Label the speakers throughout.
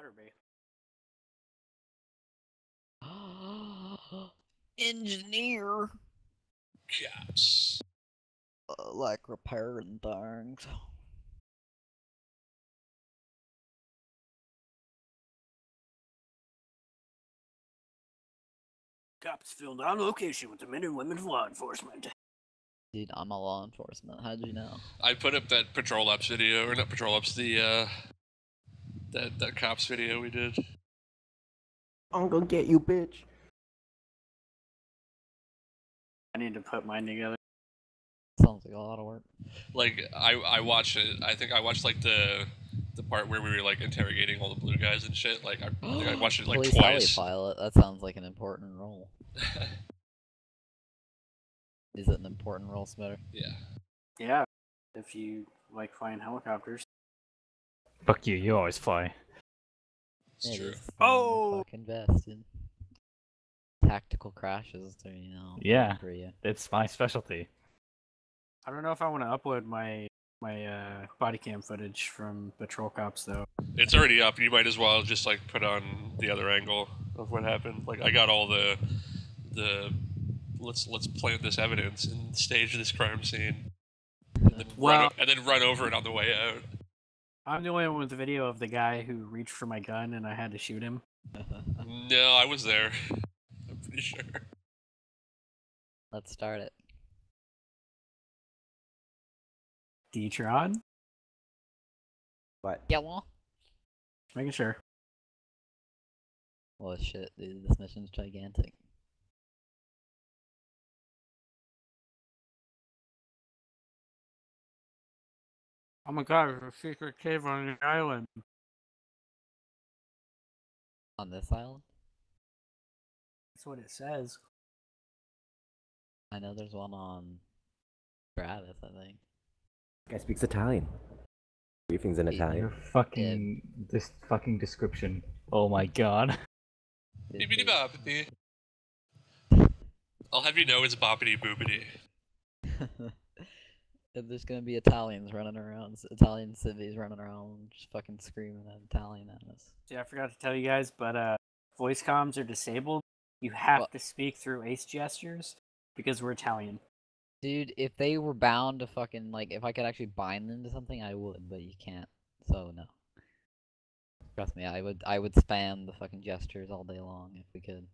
Speaker 1: better be.
Speaker 2: Engineer.
Speaker 3: Yes.
Speaker 2: Like repairing things.
Speaker 1: Cops filmed on location with the men and women of law enforcement.
Speaker 2: Dude, I'm a law enforcement. How'd you know?
Speaker 3: I put up that Patrol Ops video, or not Patrol Ops, the that cops video we did.
Speaker 4: I'm gonna get you, bitch.
Speaker 1: I need to put mine together.
Speaker 2: Sounds like a lot of work.
Speaker 3: Like I watched it. I think I watched like the part where we were like interrogating all the blue guys and shit. Like I think I watched it like
Speaker 2: Police
Speaker 3: twice.
Speaker 2: Alley pilot. That sounds like an important role. Is it an important role, Smitter?
Speaker 3: Yeah.
Speaker 1: Yeah, if you like flying helicopters.
Speaker 5: Fuck you, you always fly.
Speaker 3: It's
Speaker 2: It
Speaker 3: true.
Speaker 2: is
Speaker 1: Oh!
Speaker 2: fucking vested. Tactical crashes, you know.
Speaker 5: Yeah.
Speaker 2: For you.
Speaker 5: It's my specialty.
Speaker 1: I don't know if I want to upload my body cam footage from Patrol Cops though.
Speaker 3: It's already up. You might as well just like put on the other angle of what happened. Like I got all the let's plant this evidence and stage this crime scene, and then run over it on the way out.
Speaker 1: I'm the only one with the video of the guy who reached for my gun and I had to shoot him.
Speaker 3: No, I was there. I'm pretty sure.
Speaker 2: Let's start it.
Speaker 1: Detron?
Speaker 4: What?
Speaker 2: Yeah, well.
Speaker 1: Making sure.
Speaker 2: Well, shit, dude, this mission's gigantic.
Speaker 1: Oh my god, there's a secret cave on the island.
Speaker 2: On this island?
Speaker 1: That's what it says.
Speaker 2: I know there's one on Travis, I think.
Speaker 4: Guy speaks Italian. Briefing's in Italian.
Speaker 5: Your fucking this fucking description. Oh my god.
Speaker 3: Bibbidi boppity. I'll have you know it's boppity boopity.
Speaker 2: There's gonna be Italians running around, Italian civvies running around, just fucking screaming Italian at us.
Speaker 1: Yeah, I forgot to tell you guys, but voice comms are disabled. You have to speak through ace gestures because we're Italian.
Speaker 2: Dude, if they were bound to fucking, like, if I could actually bind them to something, I would, but you can't, so no. Trust me, I would spam the fucking gestures all day long if we could.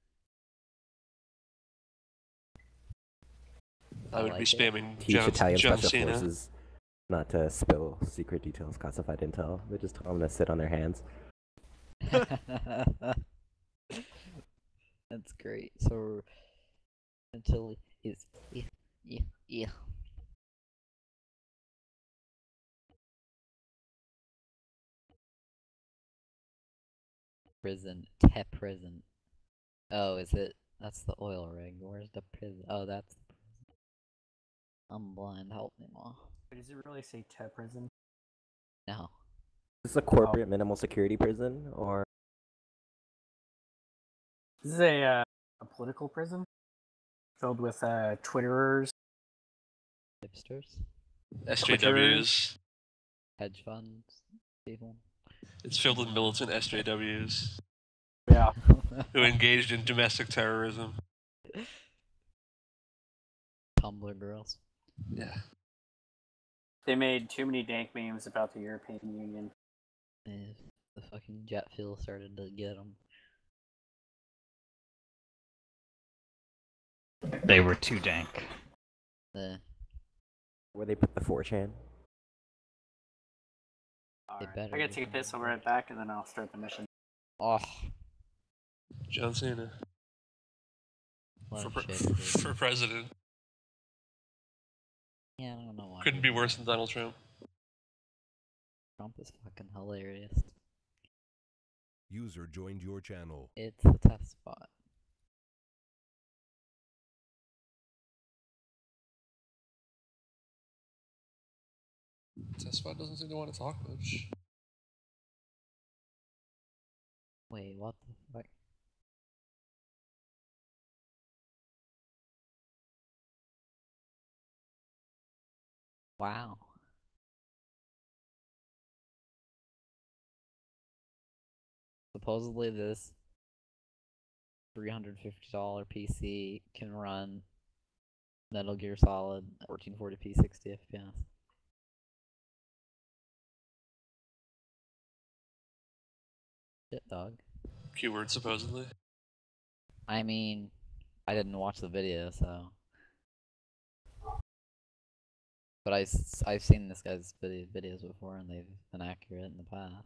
Speaker 3: I would be spamming
Speaker 4: Teach Italian
Speaker 3: John
Speaker 4: special
Speaker 3: Cena.
Speaker 4: forces not to spill secret details, classified intel. They just tell them to sit on their hands.
Speaker 2: That's great. So, until is yeah. Prison, prison. Oh, is it? That's the oil rig. Where's the prison? Oh, that's the prison. I'm blind. Help me, Ma.
Speaker 1: Does it really say prison?
Speaker 2: No.
Speaker 4: Is this a corporate minimal security prison, or?
Speaker 1: This is a political prison filled with Twitterers,
Speaker 2: Hipsters,
Speaker 3: SJWs,
Speaker 2: hedge funds, people.
Speaker 3: It's filled with militant SJWs.
Speaker 1: Yeah.
Speaker 3: Who engaged in domestic terrorism.
Speaker 2: Tumblr girls.
Speaker 3: Yeah.
Speaker 1: They made too many dank memes about the European Union.
Speaker 2: And the fucking jet fuel started to get them.
Speaker 5: They were too dank.
Speaker 2: The
Speaker 4: Where they put the 4chan?
Speaker 1: Alright,
Speaker 2: better
Speaker 1: I gotta
Speaker 2: be.
Speaker 1: take a piss, I'll be right back, and then I'll start the mission.
Speaker 2: Oh,
Speaker 3: John Cena.
Speaker 2: what
Speaker 3: For,
Speaker 2: a shit, dude.
Speaker 3: for president.
Speaker 2: Yeah, I don't know why.
Speaker 3: Couldn't be worse than Donald Trump.
Speaker 2: Trump is fucking hilarious.
Speaker 6: User joined your channel.
Speaker 2: It's a test spot.
Speaker 3: Test spot doesn't seem to want to talk much.
Speaker 2: Wait, what the fuck? Wow. supposedly this $350 PC can run Metal Gear Solid 1440p 60 FPS. Shit, dog.
Speaker 3: Keyword supposedly.
Speaker 2: I mean, I didn't watch the video, so. But I've seen this guy's videos before, and they've been accurate in the past.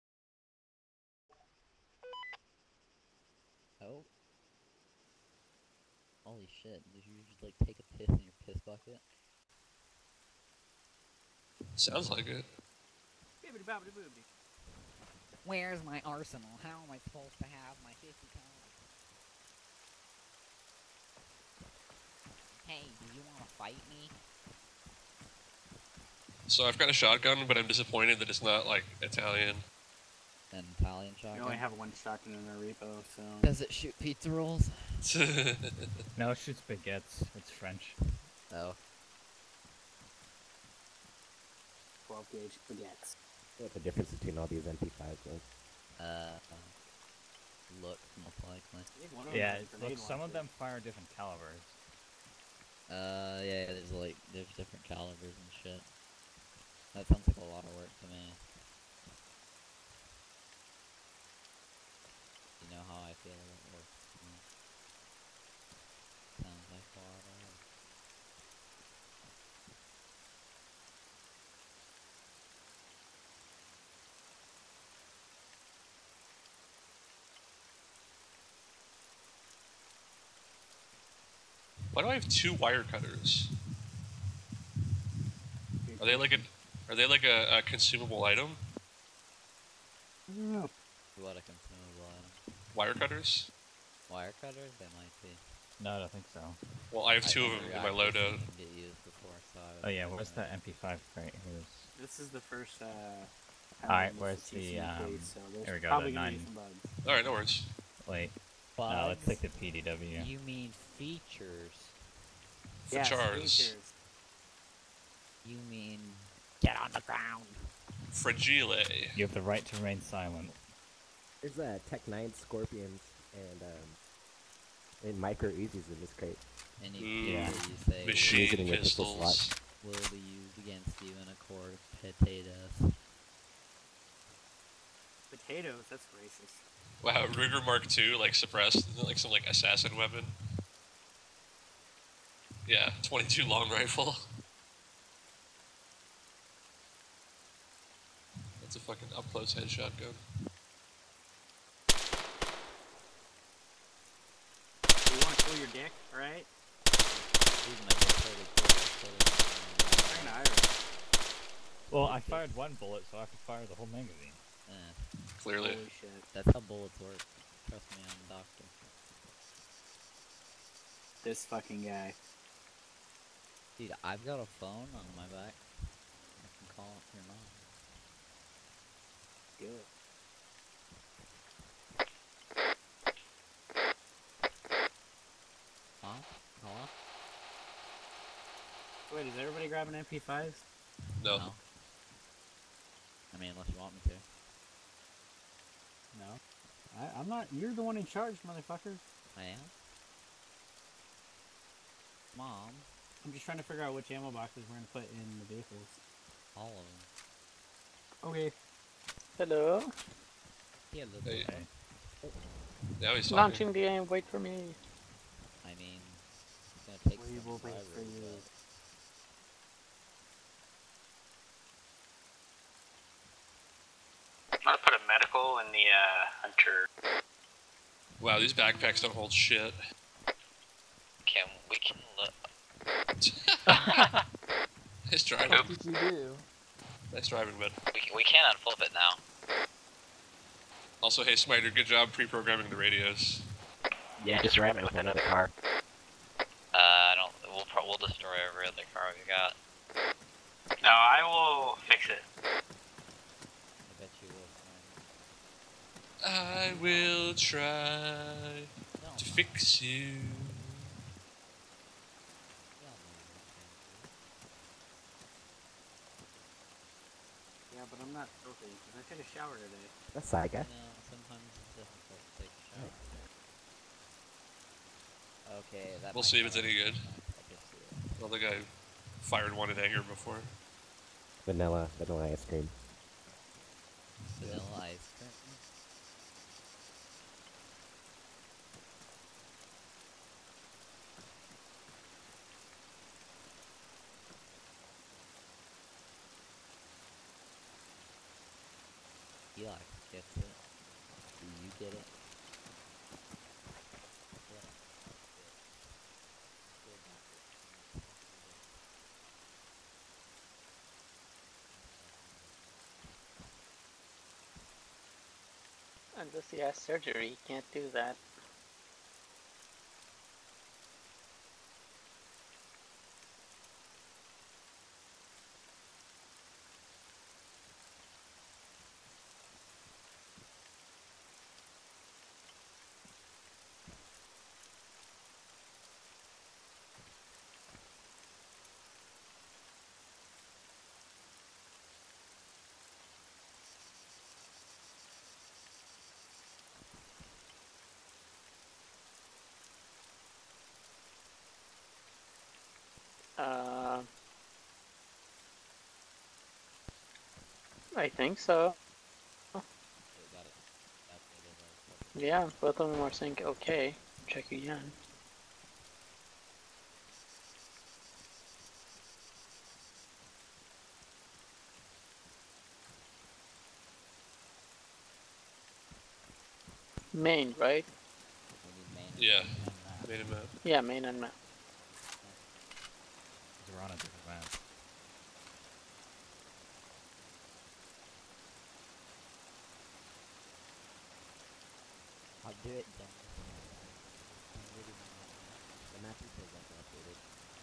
Speaker 2: Oh. Holy shit, did you just like take a piss in your piss bucket?
Speaker 3: Sounds like it.
Speaker 2: Where's my arsenal? How am I supposed to have my 50 pounds? Hey, do you want to fight me?
Speaker 3: So I've got a shotgun, but I'm disappointed that it's not like Italian.
Speaker 2: An Italian
Speaker 1: We
Speaker 2: shotgun?
Speaker 1: only have one shotgun in our repo, so.
Speaker 2: Does it shoot pizza rolls?
Speaker 5: No, it shoots baguettes. It's French.
Speaker 2: Oh.
Speaker 1: 12 gauge baguettes.
Speaker 4: What the difference between all these MP5s was?
Speaker 2: Look, most likely.
Speaker 1: I think one of them
Speaker 5: Yeah,
Speaker 1: has a grenade
Speaker 5: look, some of
Speaker 1: launcher.
Speaker 5: them fire different calibers.
Speaker 2: Yeah, there's different calibers and shit. That sounds like a lot of work to me. You know how I feel about work. Sounds like a lot of work.
Speaker 3: Why do I have 2 wire cutters? Are they like a consumable item?
Speaker 1: I don't know.
Speaker 2: What a consumable item.
Speaker 3: Wire cutters?
Speaker 2: Wire cutters? They might be.
Speaker 5: No, I don't think so.
Speaker 3: Well, I have 2 of them in my loadout.
Speaker 2: Get used before, so I would
Speaker 5: Oh yeah,
Speaker 2: think
Speaker 5: where's the
Speaker 2: that-
Speaker 5: MP5 right here?
Speaker 1: This is the first,
Speaker 5: Alright,
Speaker 1: this
Speaker 5: where's
Speaker 1: is
Speaker 5: the,
Speaker 1: TC case, so there's
Speaker 5: here we go,
Speaker 1: probably
Speaker 5: the
Speaker 1: gonna be
Speaker 5: 9.
Speaker 1: some bugs.
Speaker 3: Alright, no worries.
Speaker 5: Wait, no,
Speaker 2: Bugs?
Speaker 5: let's take the PDW.
Speaker 2: You mean features?
Speaker 3: For
Speaker 1: Yes,
Speaker 3: Chars.
Speaker 1: features.
Speaker 2: You mean get on the ground?
Speaker 3: Fragile.
Speaker 5: You have the right to remain silent.
Speaker 4: There's Tech 9 Scorpions and Micro Uzis in this crate.
Speaker 2: And you,
Speaker 5: Yeah.
Speaker 2: you say
Speaker 3: Machine
Speaker 4: Using a pistol
Speaker 3: pistols.
Speaker 2: will be used against you in a court of potatoes.
Speaker 1: Potatoes, that's racist.
Speaker 3: Wow, Rigger Mark II, like suppressed, isn't it like some like assassin weapon? Yeah, 22 long rifle. That's a fucking up close headshot gun.
Speaker 1: You wanna cool your dick, alright?
Speaker 2: These might get totally cool.
Speaker 1: Very nice.
Speaker 5: Well, I fired one bullet, so I have to fire the whole magazine.
Speaker 3: Clearly.
Speaker 1: Holy shit.
Speaker 2: That's how bullets work. Trust me, I'm a doctor.
Speaker 1: This fucking guy.
Speaker 2: Dude, I've got a phone on my back. I can call it your mom.
Speaker 1: Good.
Speaker 2: Huh? Hello?
Speaker 1: Wait, is everybody grabbing MP5s?
Speaker 3: No.
Speaker 2: I mean, unless you want me to.
Speaker 1: No. I'm not. You're the one in charge, motherfucker.
Speaker 2: I am? Mom?
Speaker 1: I'm just trying to figure out which ammo boxes we're gonna put in the vehicles.
Speaker 2: All of them.
Speaker 1: Okay.
Speaker 6: Hello.
Speaker 2: Yeah, look.
Speaker 3: Hey.
Speaker 5: Okay.
Speaker 3: Now he's talking.
Speaker 6: Launching the aim, wait for me.
Speaker 2: I mean, it's gonna take
Speaker 1: We
Speaker 2: some
Speaker 1: will wait for
Speaker 2: survivors,
Speaker 1: you.
Speaker 2: but-
Speaker 7: I'm gonna put a medical in the hunter.
Speaker 3: Wow, these backpacks don't hold shit.
Speaker 7: We can look.
Speaker 3: Nice driving.
Speaker 7: What
Speaker 6: did you do?
Speaker 3: Nice driving, man.
Speaker 7: We can unflip it now.
Speaker 3: Also, hey Smiter, good job pre-programming the radios.
Speaker 7: Yeah, just ram it with another car. I don't. We'll destroy every other car we got. No, I will fix it.
Speaker 2: I bet you will.
Speaker 3: I will try
Speaker 2: No,
Speaker 3: to fix you.
Speaker 2: y'all know you
Speaker 1: Yeah, but I'm not filthy because I took a shower today.
Speaker 4: That's Saiga.
Speaker 2: can't. You know, sometimes Okay, that
Speaker 3: We'll
Speaker 2: might
Speaker 3: see if it's
Speaker 2: work.
Speaker 3: any good.
Speaker 2: I can see it.
Speaker 3: I don't think I fired one in anger before.
Speaker 4: Vanilla ice cream.
Speaker 2: Vanilla ice cream. Eli gets it. Do you get it?
Speaker 6: Unless he has surgery, he can't do that. I think so.
Speaker 2: Okay, got it. That's it.
Speaker 6: Yeah, both of them are saying okay. Check again. Main, right?
Speaker 2: We need main.
Speaker 3: Yeah,
Speaker 8: And
Speaker 3: made him out.
Speaker 6: Yeah, main and map.
Speaker 8: we're on a different map.
Speaker 4: I'll do it then. The map details are updated.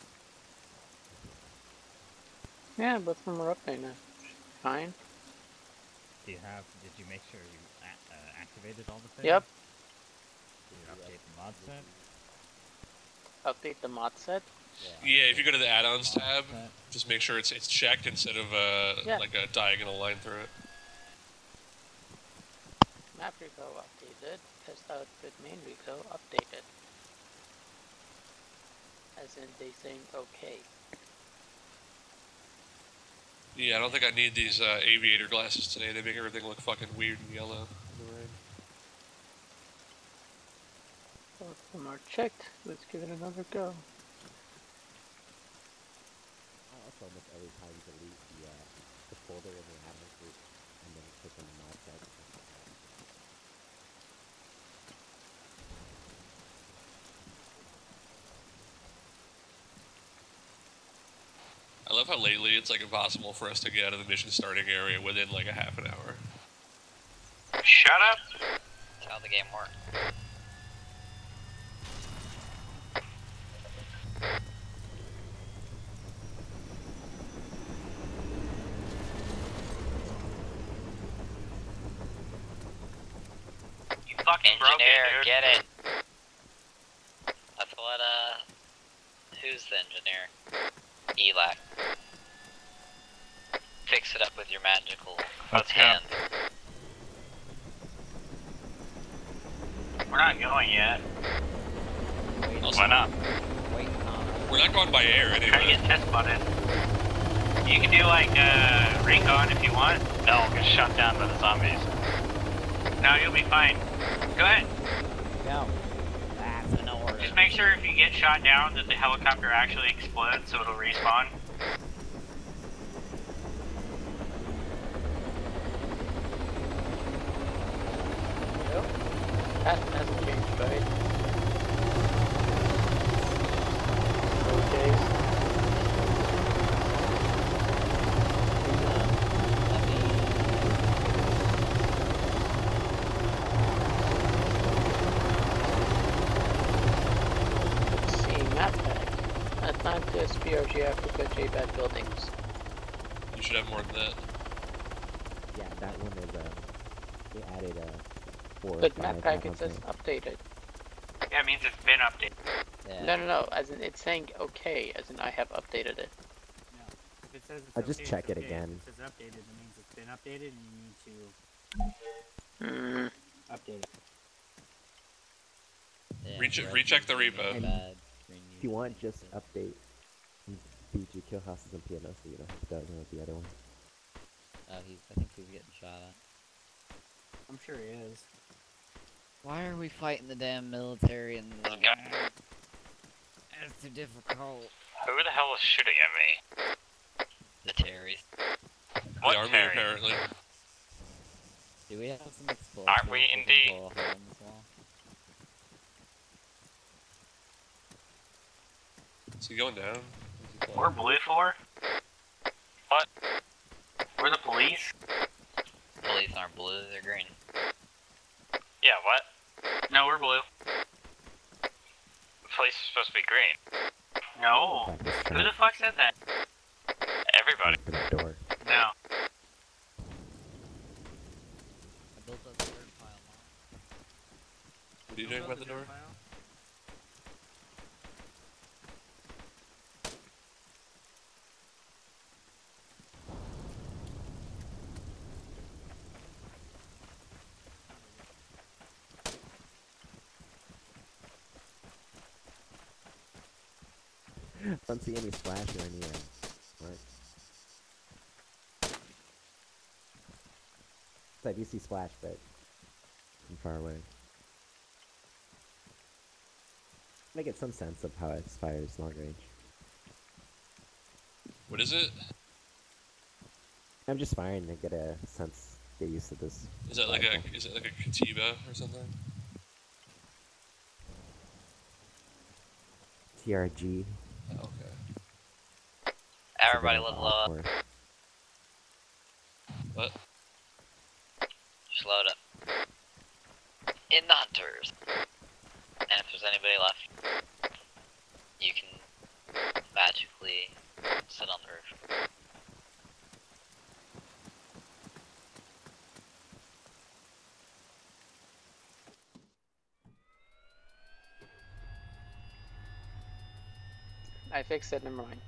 Speaker 6: Yeah, both of them are updated now. Fine.
Speaker 8: Did you make sure you activated all the things?
Speaker 6: Yep.
Speaker 8: Did you update the mod set?
Speaker 6: Update the mod set.
Speaker 3: Yeah, if you go to the add-ons tab,
Speaker 8: Set?
Speaker 3: just make sure it's checked instead of
Speaker 6: Yeah.
Speaker 3: like a diagonal line through it.
Speaker 6: Map repo updated. Test output main repo updated. As in they saying okay.
Speaker 3: Yeah, I don't think I need these aviator glasses today. They make everything look fucking weird and yellow in the rain.
Speaker 6: Both of them are checked. Let's give it another go.
Speaker 4: I also almost every time delete the folder in the admin group and then click on the mod set.
Speaker 3: I love how lately it's like impossible for us to get out of the mission starting area within like a half an hour.
Speaker 7: Shut up! That's how the game works. You fucking engineer, broke it, dude. Get it. That's what, who's the engineer? Eli. Fix it up with your magical hand. We're not going yet.
Speaker 3: Also,
Speaker 7: Why not?
Speaker 2: Wait,
Speaker 3: we're not going by air
Speaker 7: Try to
Speaker 3: anyway.
Speaker 7: get test spotted. You can do like recon if you want. No, we'll get shot down by the zombies. No, you'll be fine. Go ahead.
Speaker 2: no. That's an order.
Speaker 7: Just make sure if you get shot down that the helicopter actually explodes so it'll respawn.
Speaker 6: Nope. That hasn't changed, right? Okay. Let's see, map pack. Atlantis, BRG Africa, JBAD buildings.
Speaker 3: You should have more than that.
Speaker 4: Yeah, that one is they added 4 or
Speaker 6: But
Speaker 4: 5
Speaker 6: map pack, it
Speaker 4: map
Speaker 6: says
Speaker 4: updates.
Speaker 6: updated.
Speaker 7: Yeah, it means it's been updated.
Speaker 2: Yeah.
Speaker 6: No, as in it's saying okay, as in I have updated it.
Speaker 1: No. If it says it's
Speaker 4: I'll just
Speaker 1: okay,
Speaker 4: check
Speaker 1: it's
Speaker 4: it
Speaker 1: okay.
Speaker 4: again.
Speaker 1: If it says updated, it means it's been updated and you need to update it.
Speaker 2: Yeah,
Speaker 3: Recheck the repo.
Speaker 2: Bad.
Speaker 4: you want, just update BG kill houses and piano so you don't have to know the other one.
Speaker 2: I think he's getting shot at.
Speaker 1: I'm sure he is.
Speaker 2: Why are we fighting the damn military and the...
Speaker 7: Okay.
Speaker 2: It's too difficult.
Speaker 7: Who the hell is shooting at me? The Terrys. What
Speaker 3: the army,
Speaker 7: Terry?
Speaker 3: apparently.
Speaker 2: Do we have some explosives?
Speaker 7: Aren't we
Speaker 2: can
Speaker 7: indeed?
Speaker 2: blow a hole in this wall?
Speaker 3: Is he going down?
Speaker 7: We're blue for? What? We're the police? Police aren't blue, they're green. Yeah, what? No, we're blue. The police are supposed to be green. No. Who the fuck said that? Everybody.
Speaker 4: Open the door.
Speaker 7: No.
Speaker 2: I built up a third pile now.
Speaker 3: What are you doing by the door?
Speaker 4: Don't see any splash or any mark. So I do see splash, but from far away. I get some sense of how it fires long range.
Speaker 3: What is it?
Speaker 4: I'm just firing to get a sense, get used to this.
Speaker 3: Is it like
Speaker 4: rifle.
Speaker 3: a Katiba or something?
Speaker 4: TRG?
Speaker 3: Oh, okay.
Speaker 7: Everybody level up.
Speaker 3: What?
Speaker 7: Just load up. In the hunters. And if there's anybody left, you can magically sit on the roof.
Speaker 6: I fixed it, never mind.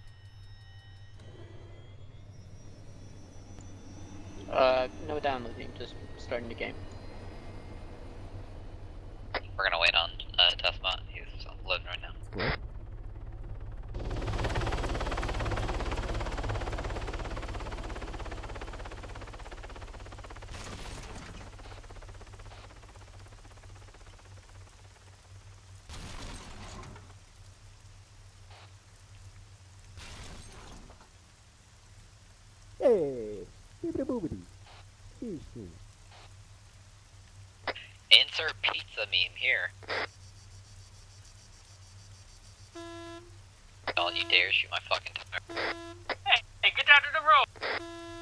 Speaker 6: No downloading, just starting the game.
Speaker 7: We're gonna wait on Testbot. He's loading right now.
Speaker 4: What? Hey! Boobity boobity. Huge thing.
Speaker 7: Insert pizza meme here. Don't you dare shoot my fucking tire. Hey, get down to the road!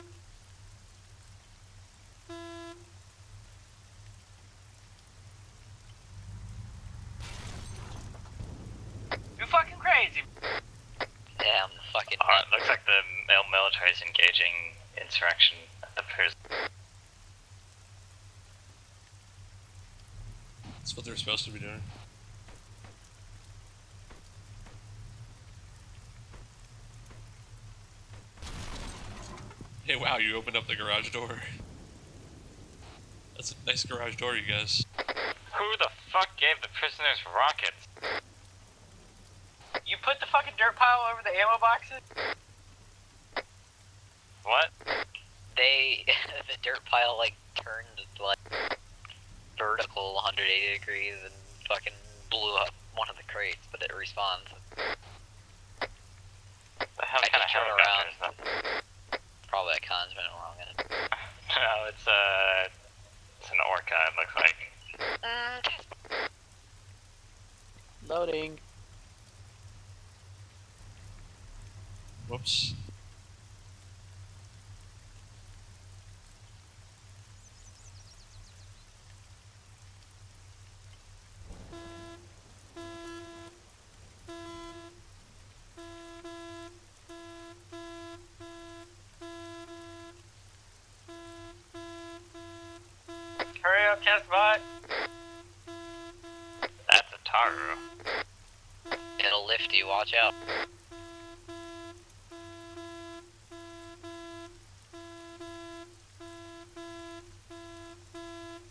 Speaker 7: You're fucking crazy! Damn, the fucking... Alright, looks like the military is engaging insurrection at the prison.
Speaker 3: That's what they're supposed to be doing. Hey, wow, you opened up the garage door. That's a nice garage door, you guys.
Speaker 7: Who the fuck gave the prisoners rockets? You put the fucking dirt pile over the ammo boxes? What? They, the dirt pile like turned like vertical 180 degrees and fucking blew up one of the crates, but it respawns. The hell kind of helicopter is that? Probably a con's been wrong in it. No, it's an orca, it looks like.
Speaker 6: Loading.
Speaker 3: Whoops.
Speaker 7: Hurry up, Testbot! That's a Taru. It'll lift you, watch out.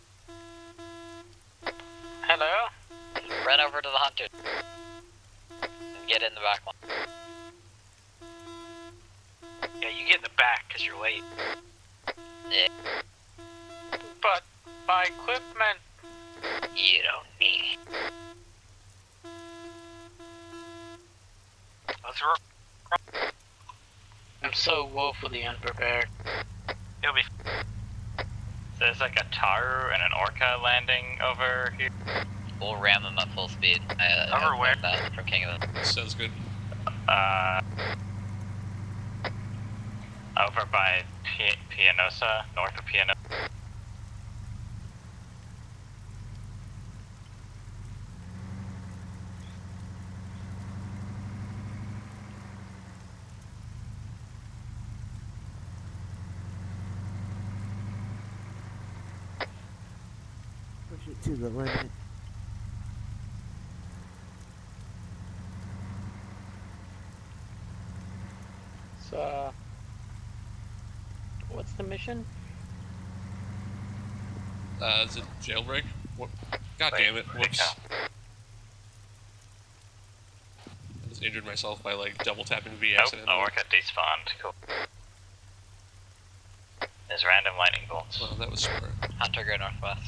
Speaker 7: Hello? Run over to the hunter. get in the back one. Yeah, you get in the back because you're late. Yeah. But my equipment. You don't need it. Let's roll.
Speaker 6: I'm so woefully unprepared.
Speaker 7: It'll be. There's like a Taru and an Orca landing over here. We'll ram them at full speed. Over where? That from King of the...
Speaker 3: Sounds good.
Speaker 7: Over by Pianosa, north of Pianosa.
Speaker 4: Push it to the limit.
Speaker 6: So, what's the mission?
Speaker 3: Is it jailbreak? What? God damn it! Whoops. I just injured myself by like double tapping V accidentally.
Speaker 7: Oh, Orca despawned. Cool. There's random lightning bolts.
Speaker 3: Well, that was smart.
Speaker 7: Hunter, go northwest.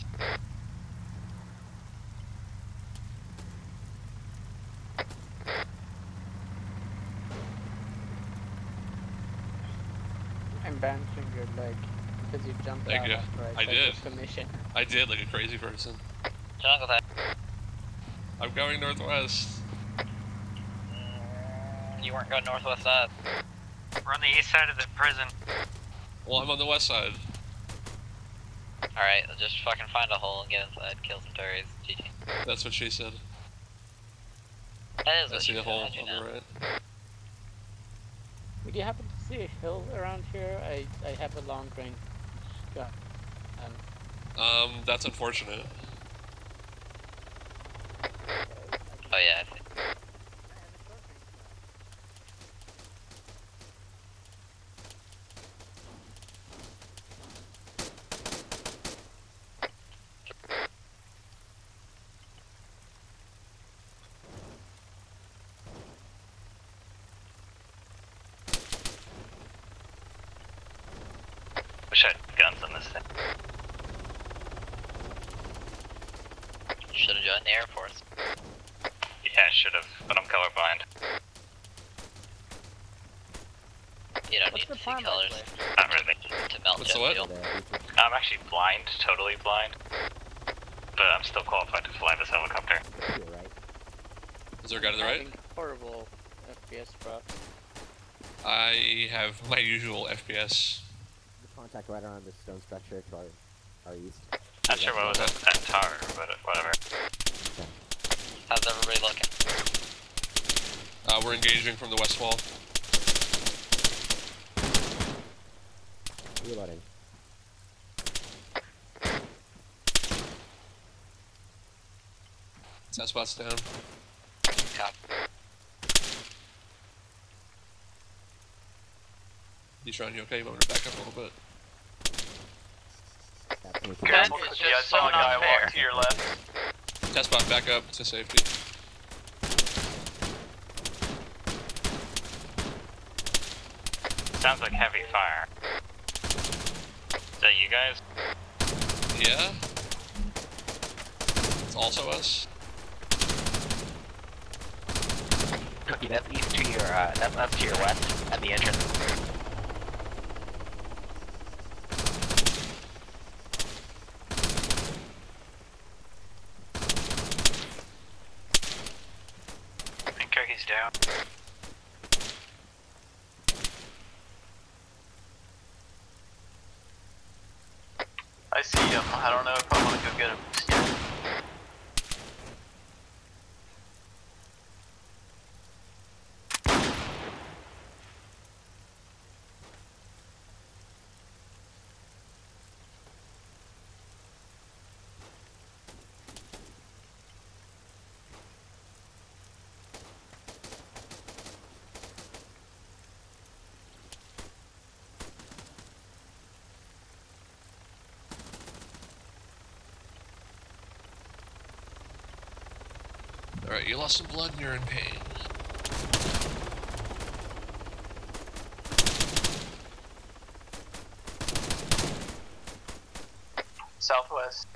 Speaker 6: I'm bouncing your leg because you jumped
Speaker 3: Thank
Speaker 6: out
Speaker 3: you.
Speaker 6: after
Speaker 3: I
Speaker 6: said
Speaker 3: did.
Speaker 6: what's the mission.
Speaker 3: I did like a crazy person.
Speaker 7: Jungle that.
Speaker 3: I'm going northwest.
Speaker 7: You weren't going northwest side. We're on the east side of the prison.
Speaker 3: Well, I'm on the west side.
Speaker 7: Alright, just fucking find a hole and get inside, kill some Tories. GG.
Speaker 3: That's what she said.
Speaker 7: That is
Speaker 3: I
Speaker 7: what
Speaker 3: see
Speaker 7: she
Speaker 3: a
Speaker 7: said,
Speaker 3: hole
Speaker 7: how'd you
Speaker 3: on
Speaker 7: know?
Speaker 3: the right.
Speaker 6: Would you happen to see a hill around here? I have a long range gun.
Speaker 3: That's unfortunate.
Speaker 7: Oh yeah, I see. Wish I had guns on this thing. Should have joined the Air Force. Yeah, I should have, but I'm colorblind. You don't
Speaker 6: What's
Speaker 7: need
Speaker 6: the
Speaker 7: to see
Speaker 6: plan, by the
Speaker 7: colors.
Speaker 6: way?
Speaker 7: Not really. To melt
Speaker 3: What's
Speaker 7: jet
Speaker 3: the what?
Speaker 7: fuel. I'm actually blind, totally blind. But I'm still qualified to fly this helicopter.
Speaker 4: You're right.
Speaker 3: Is there a guy to the right?
Speaker 6: Having horrible FPS drop.
Speaker 3: I have my usual FPS.
Speaker 4: The contact right around the stone structure to our east.
Speaker 7: Not sure what was at Tar, but whatever.
Speaker 4: Okay.
Speaker 7: How's everybody looking?
Speaker 3: We're engaging from the west wall.
Speaker 4: Reloading.
Speaker 3: That spot's down.
Speaker 7: Cop.
Speaker 3: Deshaun, you okay? You want me to back up a little bit?
Speaker 4: That's me.
Speaker 6: That is just so unfair.
Speaker 7: to your left.
Speaker 3: Test spot, back up to safety.
Speaker 7: Sounds like heavy fire. Is that you guys?
Speaker 3: Yeah? It's also us.
Speaker 7: Cookie, that's east to your, that's to your west, at the entrance. I think Cookie's down.
Speaker 9: I see him. I don't know if I want to go get him just yet.
Speaker 3: Alright, you lost some blood and you're in pain.
Speaker 9: Southwest.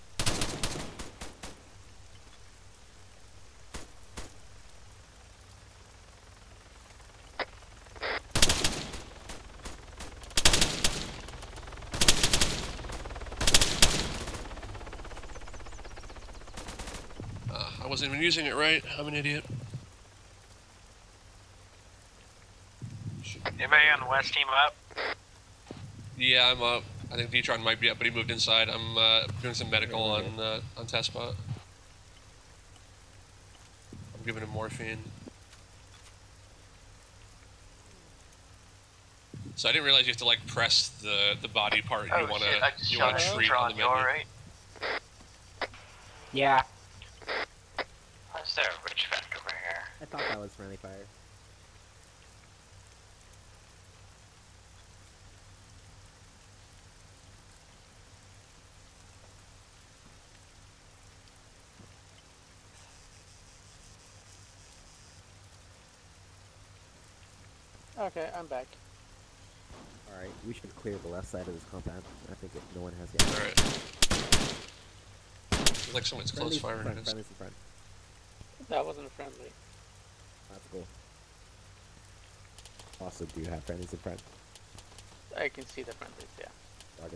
Speaker 3: I wasn't even using it right. I'm an idiot.
Speaker 7: Anybody on the west team up?
Speaker 3: Yeah, I'm up. I think D-Tron might be up, but he moved inside. I'm doing some medical on test spot. I'm giving him morphine. So I didn't realize you have to like press the body part
Speaker 9: Oh
Speaker 3: you want
Speaker 9: shit, I just
Speaker 3: to
Speaker 9: shot
Speaker 3: treat
Speaker 9: D-Tron,
Speaker 3: on the
Speaker 9: you
Speaker 3: menu.
Speaker 9: alright?
Speaker 1: Yeah.
Speaker 7: Is there a rich vent over here?
Speaker 4: I thought that was friendly fire.
Speaker 6: Okay, I'm back.
Speaker 4: Alright, we should clear the left side of this compound. I think if no one has yet.
Speaker 3: Alright. Like someone's close firing at us.
Speaker 4: Friendly's in front.
Speaker 6: That wasn't friendly.
Speaker 4: That's cool. Also, do you have friendlies in front?
Speaker 6: I can see the friendlies, yeah.
Speaker 4: Target.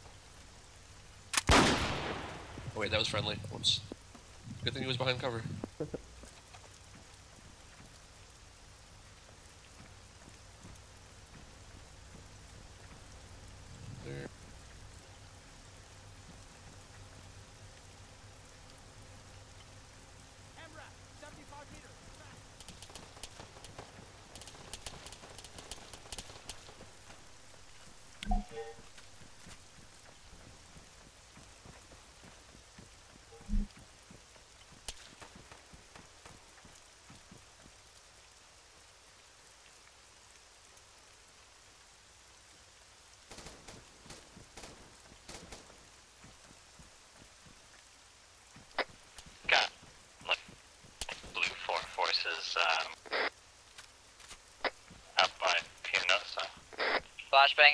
Speaker 3: Oh wait, that was friendly. Whoops. Good thing he was behind cover. There.
Speaker 7: Got, look, blue forces, out by Pinoza. Flashbang.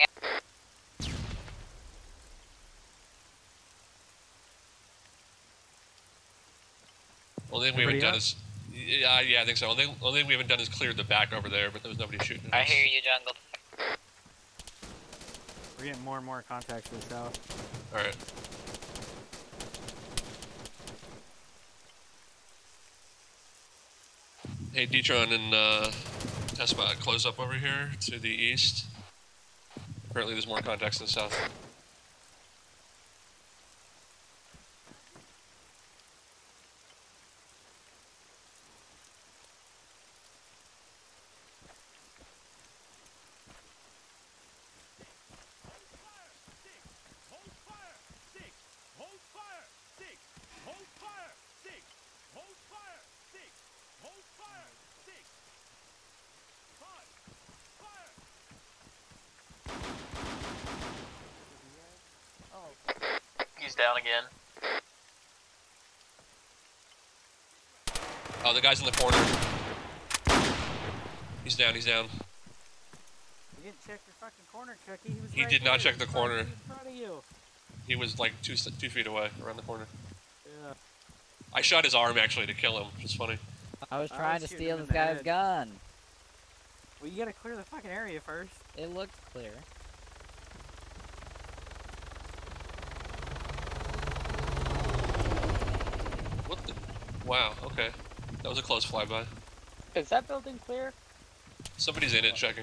Speaker 3: Only thing we haven't done is, yeah, I think so. Only thing we haven't done is cleared the back over there, but there was nobody shooting.
Speaker 7: I hear you, Jungle.
Speaker 1: We're getting more and more contacts to the south.
Speaker 3: All right. Hey, D-Tron and test spot, close up over here to the east. Apparently, there's more contacts in the south.
Speaker 9: He's down again.
Speaker 3: Oh, the guy's in the corner. He's down. He's down.
Speaker 1: You didn't check your fucking corner, Cookie. He was
Speaker 3: He
Speaker 1: right
Speaker 3: did not
Speaker 1: there,
Speaker 3: check the
Speaker 1: in front of
Speaker 3: corner.
Speaker 1: you, in front of you.
Speaker 3: He was like two feet away, around the corner.
Speaker 1: Yeah.
Speaker 3: I shot his arm actually to kill him, which is funny.
Speaker 2: I was
Speaker 1: I
Speaker 2: trying
Speaker 1: was
Speaker 2: to
Speaker 1: shooting
Speaker 2: steal
Speaker 1: him in
Speaker 2: this
Speaker 1: the
Speaker 2: guy's
Speaker 1: head.
Speaker 2: gun.
Speaker 1: Well, you gotta clear the fucking area first.
Speaker 2: It looked clear.
Speaker 3: What the? Wow. Okay, that was a close flyby.
Speaker 6: Is that building clear?
Speaker 3: Somebody's in it checking.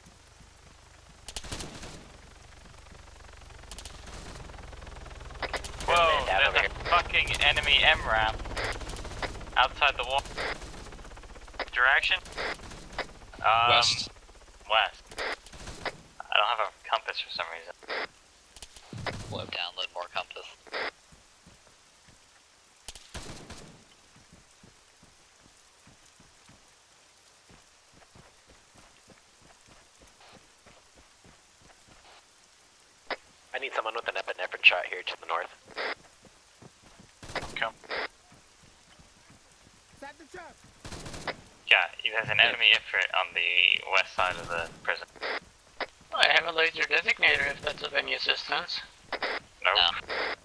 Speaker 7: Whoa, there's a fucking enemy MRAP outside the wall. Direction?
Speaker 3: West.
Speaker 7: West. I don't have a compass for some reason.
Speaker 3: Left.
Speaker 7: Download more compass.
Speaker 9: I need someone with an epinephrine shot here to the north.
Speaker 7: Come. Yeah, there's an enemy Ifrit on the west side of the prison.
Speaker 6: I have a laser designator if that's of any assistance.
Speaker 7: Nope.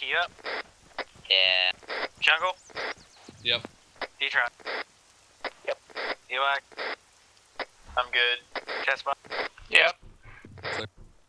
Speaker 7: you up? Yeah. Jungle?
Speaker 3: Yep.
Speaker 7: D-Tron?
Speaker 9: Yep.
Speaker 7: Ewak?
Speaker 9: I'm good.
Speaker 7: Chestbot?
Speaker 6: Yep.
Speaker 3: Clear.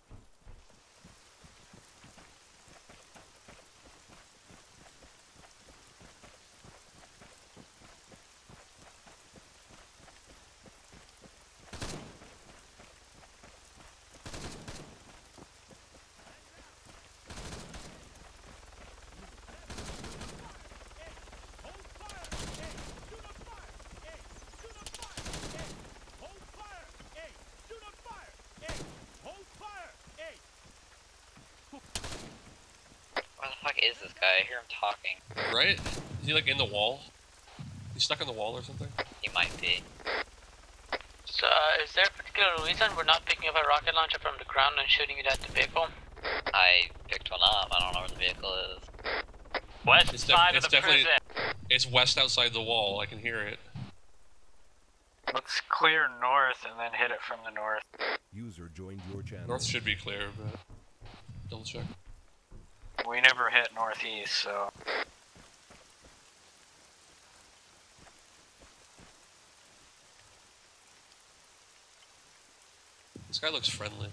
Speaker 2: Where the fuck is this guy? I hear him talking.
Speaker 3: Right? Is he like in the wall? He's stuck in the wall or something?
Speaker 2: He might be.
Speaker 6: So, is there a particular reason we're not picking up a rocket launcher from the ground and shooting it at the vehicle?
Speaker 2: I picked one up. I don't know where the vehicle is.
Speaker 7: West
Speaker 3: It's
Speaker 7: side of
Speaker 3: it's
Speaker 7: the
Speaker 3: definitely
Speaker 7: prison.
Speaker 3: it's west outside the wall. I can hear it.
Speaker 1: Let's clear north and then hit it from the north.
Speaker 10: User joined your channel.
Speaker 3: North should be clear, but double check.
Speaker 1: We never hit northeast, so.
Speaker 3: This guy looks friendly.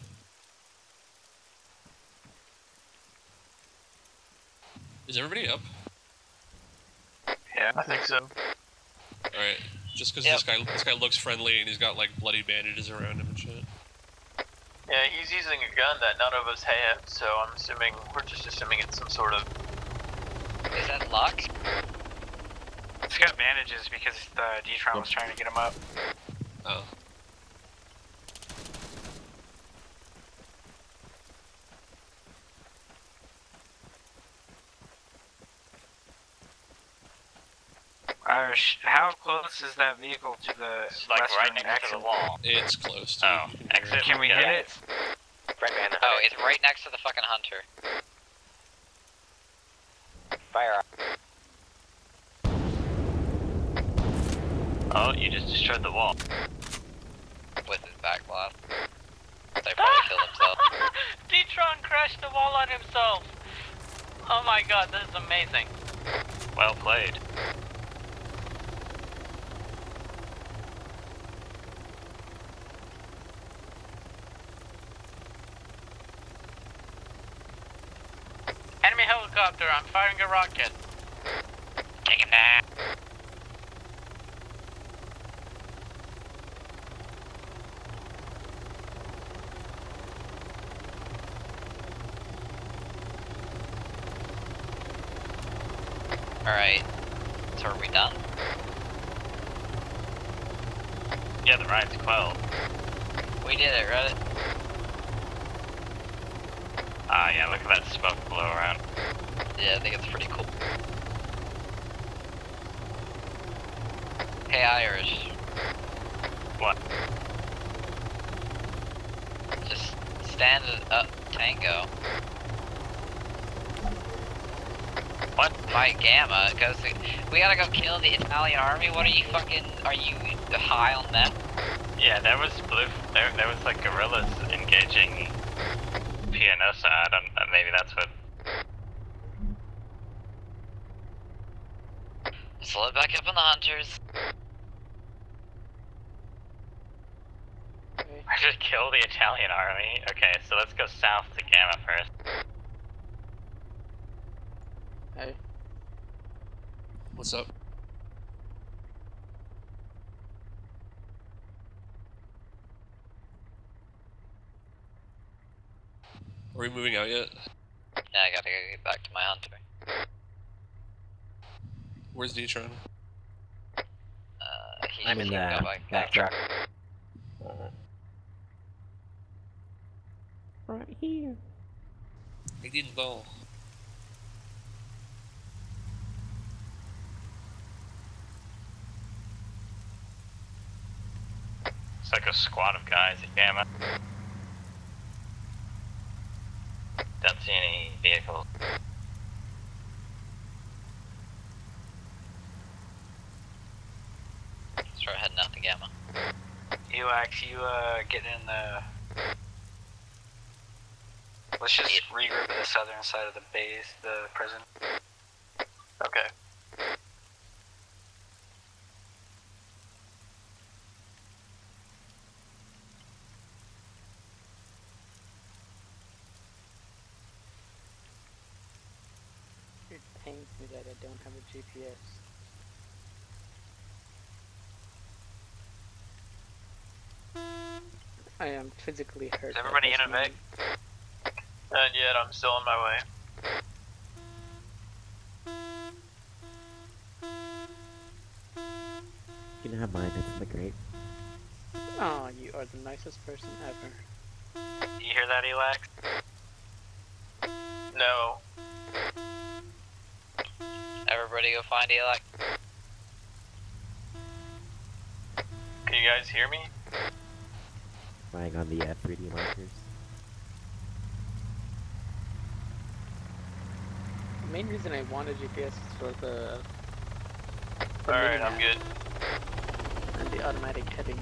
Speaker 3: Is everybody up?
Speaker 9: Yeah, I think so.
Speaker 3: Alright. Just because
Speaker 2: Yep.
Speaker 3: this guy looks friendly and he's got like bloody bandages around him and shit.
Speaker 9: Yeah, he's using a gun that none of us have, so we're just assuming it's some sort of...
Speaker 2: Is that Lux?
Speaker 1: It's got bandages because the D-Tron was trying to get him up.
Speaker 3: Oh.
Speaker 1: How close is that vehicle to the
Speaker 7: It's like right next to the wall.
Speaker 3: It's close to
Speaker 7: Oh,
Speaker 3: it. You can hear
Speaker 7: exit.
Speaker 3: it.
Speaker 1: Can we hit it?
Speaker 9: Right behind the
Speaker 2: Oh, it's right next to the fucking hunter.
Speaker 9: fire.
Speaker 7: Oh, you just destroyed the wall.
Speaker 2: With his back blast. They probably killed himself.
Speaker 6: D-Tron crashed the wall on himself! Oh my god, this is amazing.
Speaker 7: Well played.
Speaker 6: Enemy helicopter, I'm firing a rocket.
Speaker 7: Take him down.
Speaker 2: Alright. So are we done?
Speaker 7: Yeah, the ride's quelled.
Speaker 2: We did it, right?
Speaker 7: Ah, yeah, look at that smoke blow around.
Speaker 2: Yeah, I think it's pretty cool. Hey, Irish.
Speaker 7: What?
Speaker 2: Just stand up, Tango.
Speaker 7: What?
Speaker 2: Fight Gamma. We gotta go kill the Italian army. What are you fucking? Are you high on them?
Speaker 7: Yeah, there was there was like guerrillas engaging Pianosa. I don't. Maybe that's what.
Speaker 2: Let's load back up on the hunters.
Speaker 7: I should kill the Italian army. Okay, so let's go south to Gamma first.
Speaker 6: Hey.
Speaker 3: What's up? Are we moving out yet?
Speaker 2: Yeah, I gotta go get back to my hunter.
Speaker 3: Where's D-Tron?
Speaker 2: He
Speaker 4: I'm in
Speaker 2: can
Speaker 4: the
Speaker 2: go back
Speaker 4: backtrack.
Speaker 10: Right here.
Speaker 3: I didn't know.
Speaker 7: It's like a squad of guys at Gamma. Don't see any vehicles.
Speaker 2: Start heading out to Gamma.
Speaker 1: Ewak, you get in the
Speaker 7: Let's just regroup at the southern side of the base, the prison.
Speaker 9: Okay.
Speaker 6: It pains me that I don't have a GPS. I am physically hurt.
Speaker 7: Is everybody in a Vic?
Speaker 9: Not yet, I'm still on my way.
Speaker 4: You can have mine, it's the great.
Speaker 6: Oh, you are the nicest person ever.
Speaker 7: You hear that, Elax?
Speaker 9: No.
Speaker 7: Everybody go find Elax.
Speaker 9: Can you guys hear me?
Speaker 4: Flying on the 3D markers.
Speaker 6: The main reason I wanted GPS is for the
Speaker 9: Alright, I'm good.
Speaker 6: and the automatic headings.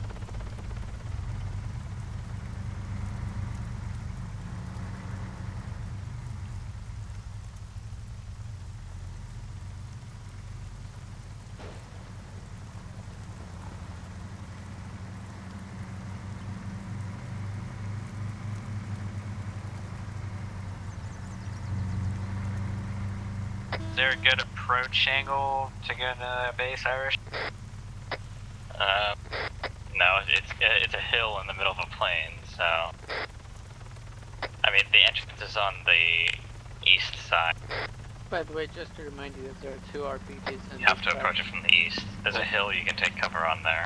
Speaker 7: Is there a good approach angle to go to the base, Irish? No, it's a hill in the middle of a plain, so... I mean, the entrance is on the east side.
Speaker 6: By the way, just to remind you that there are 2 RPGs and
Speaker 7: You have to approach it from the east. There's a hill you can take cover on there.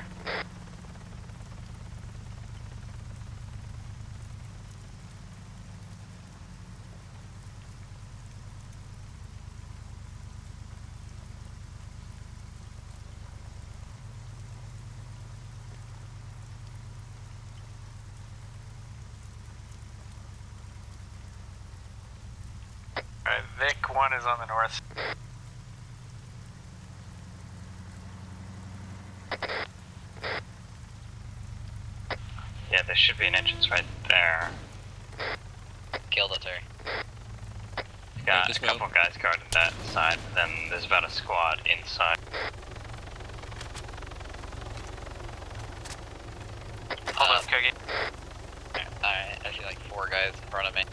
Speaker 7: Alright, Vic 1 is on the north. Yeah, there should be an entrance right there. Gildatary. Got a couple guys guarding that side, then there's about a squad inside. Hold up, Cookie. Alright, I see like 4 guys in front of me.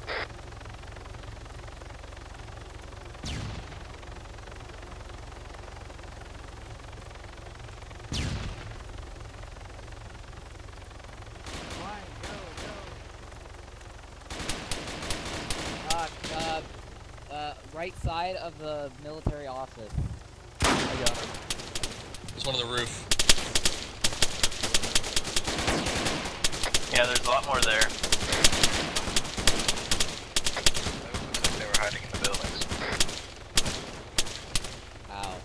Speaker 2: Right side of the military office.
Speaker 3: I got him. There's one on the roof.
Speaker 9: Yeah, there's a lot more there.
Speaker 7: Looks like they were hiding in the buildings.
Speaker 2: Ow.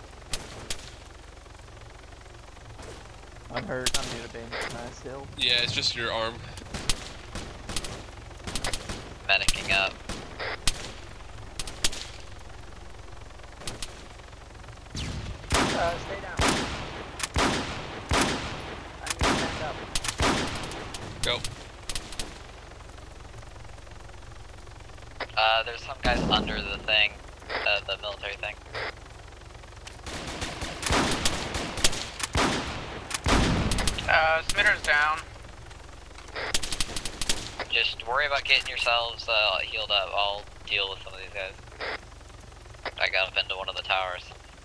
Speaker 11: I'm hurt. I'm near the bench. Nice hill.
Speaker 3: Yeah, it's just your arm.
Speaker 7: Medicing up.
Speaker 6: Stay down. I need to stand up.
Speaker 3: Go.
Speaker 7: There's some guys under the thing, the military thing.
Speaker 6: Smitter's down.
Speaker 7: Just worry about getting yourselves healed up. I'll deal with some of these guys. I got up into one of the towers.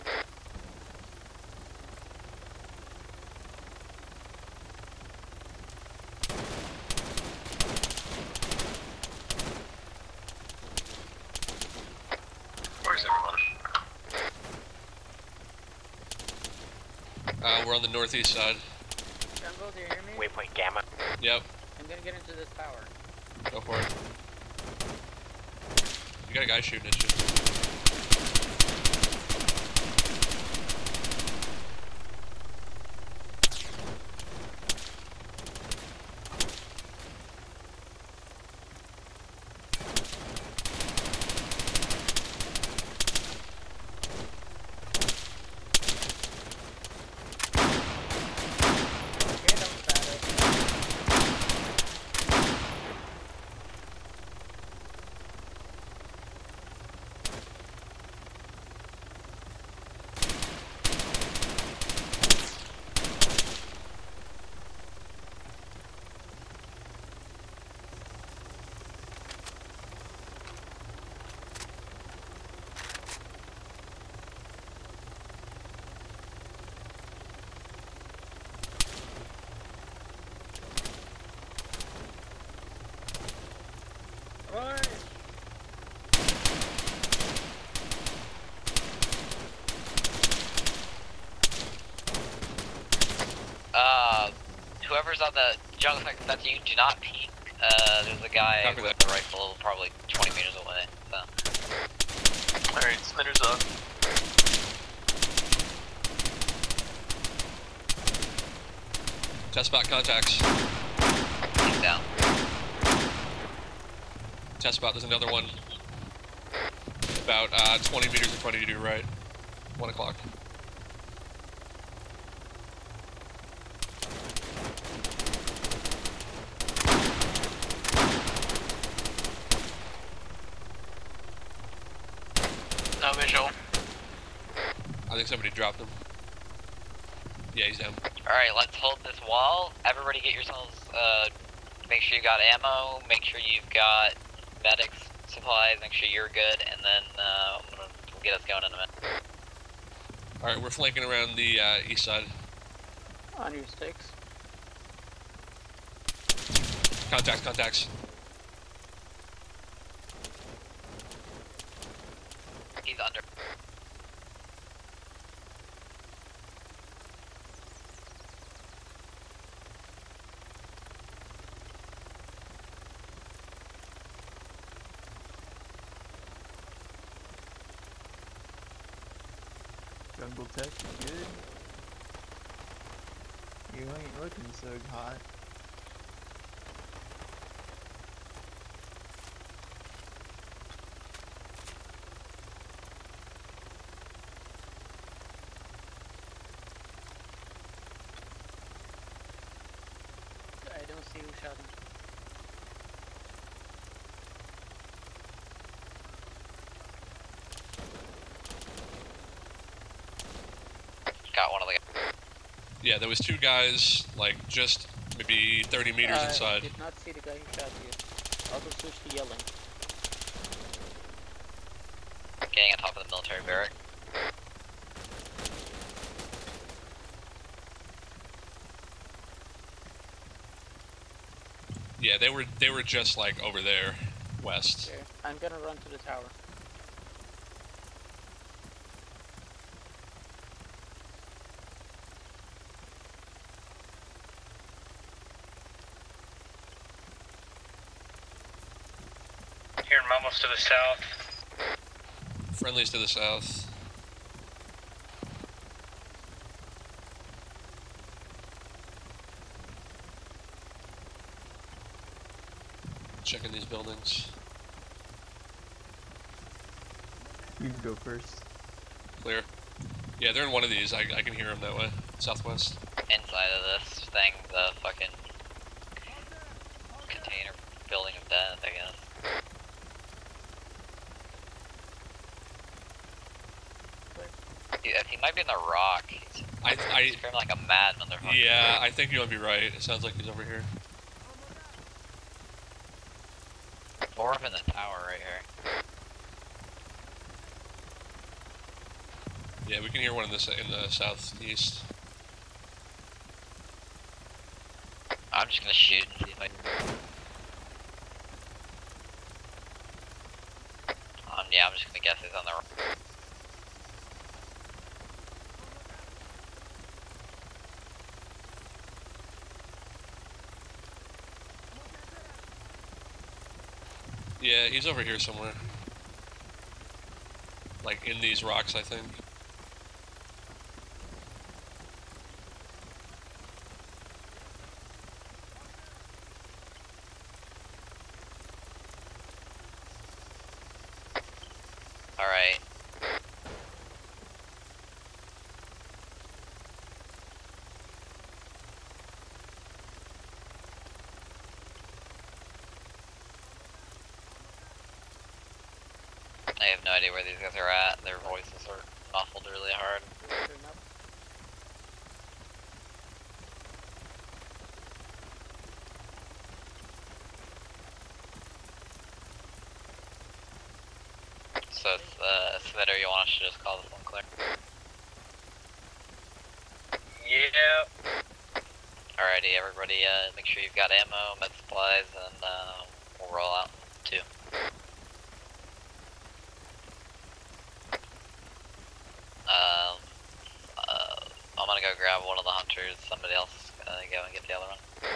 Speaker 7: Where's everyone?
Speaker 3: We're on the northeast side.
Speaker 6: Jungle, do you hear me?
Speaker 7: Waypoint Gamma.
Speaker 3: Yep,
Speaker 6: I'm gonna get into this tower.
Speaker 3: go for it. You got a guy shooting at you.
Speaker 2: whoever's on the jungle site, that's you, do not peek. There's a guy
Speaker 3: Copy
Speaker 2: with
Speaker 3: that.
Speaker 2: the rifle probably 20 meters away, so.
Speaker 9: Alright, Smitters up.
Speaker 3: Test spot contacts.
Speaker 2: He's down.
Speaker 3: Test spot, there's another one. About 20 meters in front of you to your right. 1 o'clock.
Speaker 6: No visual.
Speaker 3: I think somebody dropped him. Yeah, he's down.
Speaker 2: Alright, let's hold this wall. Everybody get yourselves, make sure you got ammo, make sure you've got medics, supplies, make sure you're good, and then, we'll get us going in a minute.
Speaker 3: Alright, we're flanking around the east side.
Speaker 6: On your sticks.
Speaker 3: Contacts.
Speaker 2: He's under.
Speaker 11: Jungle tech is good. You ain't looking so hot.
Speaker 6: I don't see who shot him.
Speaker 2: Got one of the guys.
Speaker 3: Yeah, there was 2 guys, like, just maybe 30 meters
Speaker 6: I
Speaker 3: inside.
Speaker 6: did not see the guy who shot you. Also switch to yelling.
Speaker 2: Getting on top of the military barrack.
Speaker 3: Yeah, they were just like over there, west.
Speaker 6: Okay, I'm gonna run to the tower.
Speaker 7: Hearing mumbles to the south.
Speaker 3: Friendlies to the south. Checking these buildings.
Speaker 11: You can go first.
Speaker 3: Clear. Yeah, they're in one of these. I can hear them that way. Southwest.
Speaker 2: Inside of this thing, the fucking container building of death, I guess. He might be in the rock. He's screaming like a mad motherfucker.
Speaker 3: Yeah, I think you might be right. It sounds like he's over here.
Speaker 2: Or up in the tower right here.
Speaker 3: Yeah, we can hear one in the southeast.
Speaker 2: I'm just gonna shoot and see if I. Yeah, I'm just gonna guess he's on the.
Speaker 3: Yeah, he's over here somewhere. Like in these rocks, I think.
Speaker 2: Alright. I have no idea where these guys are at. Their voices are muffled really hard. So it's Smitter, you want us to just call this one clear?
Speaker 7: Yeah.
Speaker 2: Alrighty, everybody, make sure you've got ammo, med supplies, and we'll roll out in 2. I'm gonna go grab one of the hunters, somebody else is gonna go and get the other one.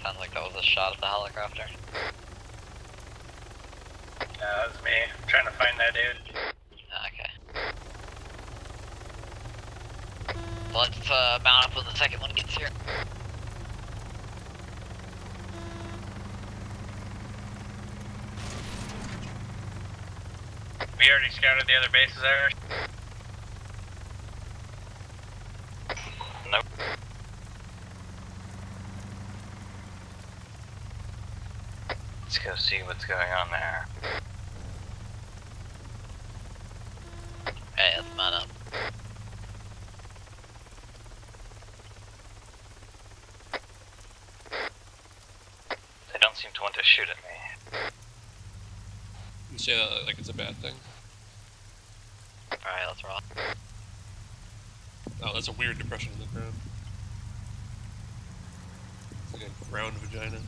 Speaker 2: Sounds like that was a shot at the helicopter.
Speaker 7: That was me. I'm trying to find that dude.
Speaker 2: Okay. Let's mount up when the second one gets here.
Speaker 7: We already scouted the other bases there. Nope. Let's go see what's going on there.
Speaker 2: Hey, let's mount up.
Speaker 7: They don't seem to want to shoot at me.
Speaker 3: You say that like it's a bad thing.
Speaker 2: Alright, let's roll.
Speaker 3: Oh, that's a weird depression in the ground. It's like a round vagina.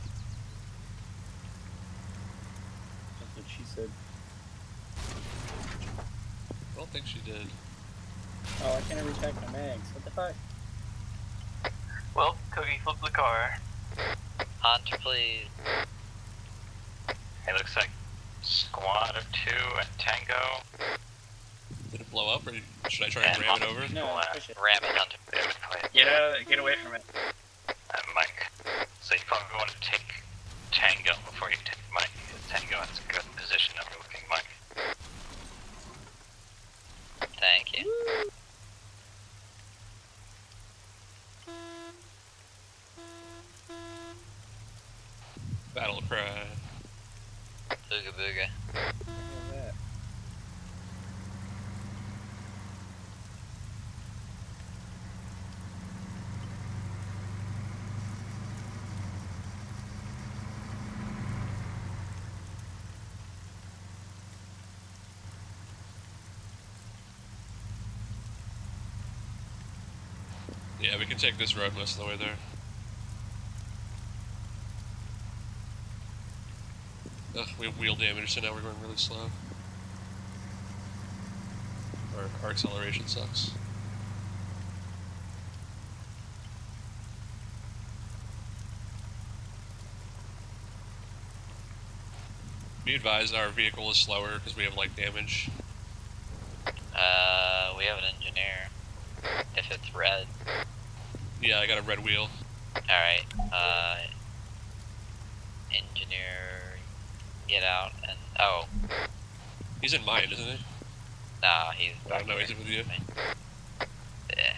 Speaker 11: That's what she said.
Speaker 3: I don't think she did.
Speaker 11: Oh, I can't ever check my mags. What the fuck?
Speaker 9: Well, Cookie flipped the car.
Speaker 2: Hunter, please.
Speaker 7: It looks like squad of 2 and Tango.
Speaker 3: Did it blow up, or should I try and ram it over?
Speaker 11: No, push it.
Speaker 2: Ram it, Hunter.
Speaker 7: Get away from it. Mike. So you probably want to take Tango before you take Mike. Tango has a good position overlooking Mike.
Speaker 2: Thank you.
Speaker 3: Battle cry.
Speaker 2: Booga booga.
Speaker 3: Yeah, we can take this road most of the way there. Ugh, we have wheel damage, so now we're going really slow. Our acceleration sucks. Be advised, our vehicle is slower because we have like damage.
Speaker 2: We have an engineer. If it's red.
Speaker 3: Yeah, I got a red wheel.
Speaker 2: Alright, engineer, get out and, oh.
Speaker 3: He's in mine, isn't he?
Speaker 2: Nah, he's
Speaker 3: Oh, no, he's in with you.
Speaker 2: Yeah.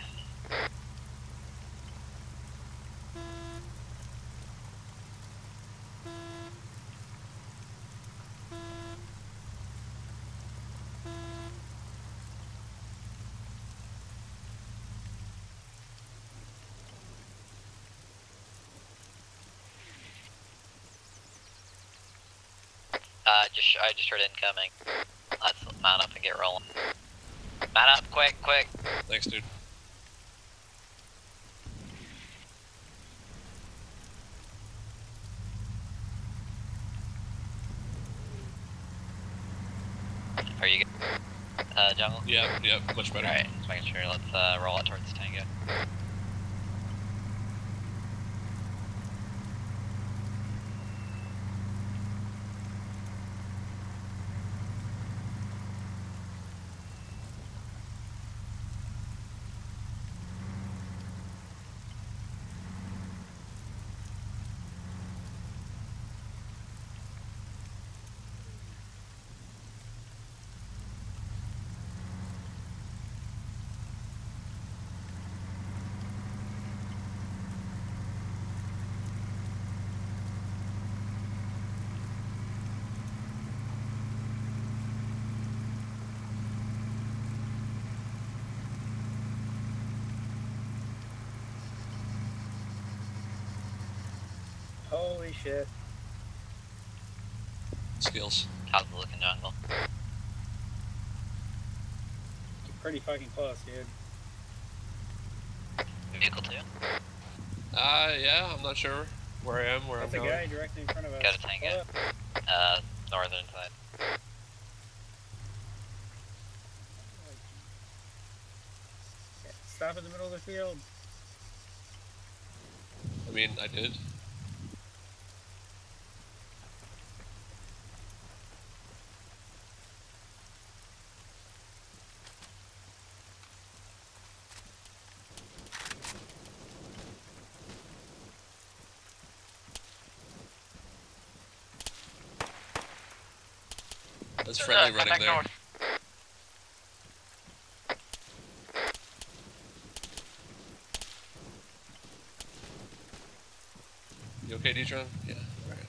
Speaker 2: I just heard incoming. Let's mount up and get rolling. Mount up, quick, quick.
Speaker 3: Thanks, dude.
Speaker 2: Are you good? Jungle?
Speaker 3: Yeah, much better.
Speaker 2: Alright, just making sure. Let's roll it towards Tango.
Speaker 11: Holy shit.
Speaker 3: Skills.
Speaker 2: How's it looking, Jungle?
Speaker 11: Pretty fucking close, dude.
Speaker 2: Vehicle 2?
Speaker 3: Yeah, I'm not sure where I am, where
Speaker 11: That's
Speaker 3: I'm
Speaker 11: a
Speaker 3: going.
Speaker 11: guy directly in front of us.
Speaker 2: Got a Tango. Northern side.
Speaker 11: Stop in the middle of the field.
Speaker 3: I mean, I did. That's friendly running
Speaker 6: contact
Speaker 3: there.
Speaker 6: north.
Speaker 3: You okay, D-Tron? Yeah, alright.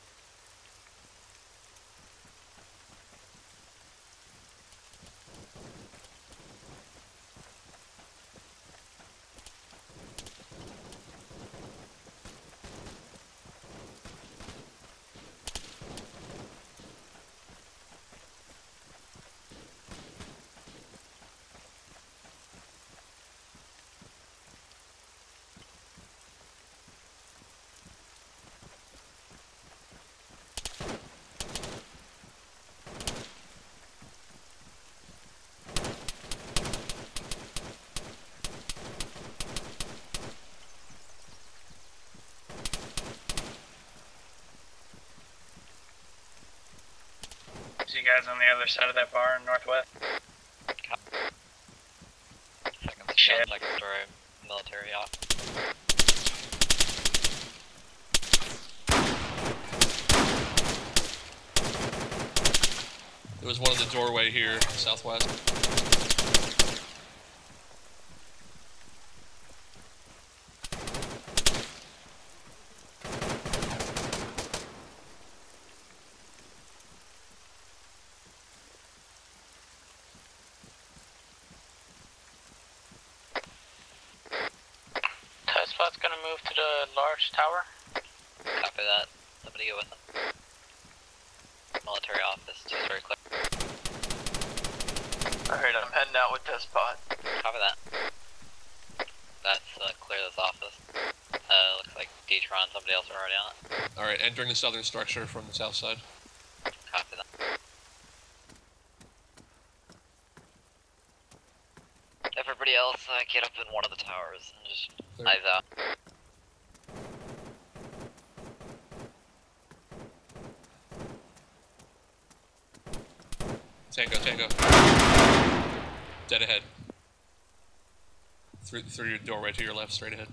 Speaker 6: See you guys on the other side of that bar in northwest.
Speaker 7: Second story military off.
Speaker 3: There was one in the doorway here, southwest.
Speaker 6: Test spot's gonna move to the large tower.
Speaker 7: Copy that. Somebody go with them. Military office, 2-story clear.
Speaker 9: Alright, I'm heading out with test spot.
Speaker 7: Copy that. That's clear this office. Looks like D-Tron, somebody else are already on it.
Speaker 3: Alright, entering the southern structure from the south side.
Speaker 7: Copy that. Everybody else, get up in one of the towers and just eyes out.
Speaker 3: Tango. Dead ahead. Through your doorway to your left, straight ahead.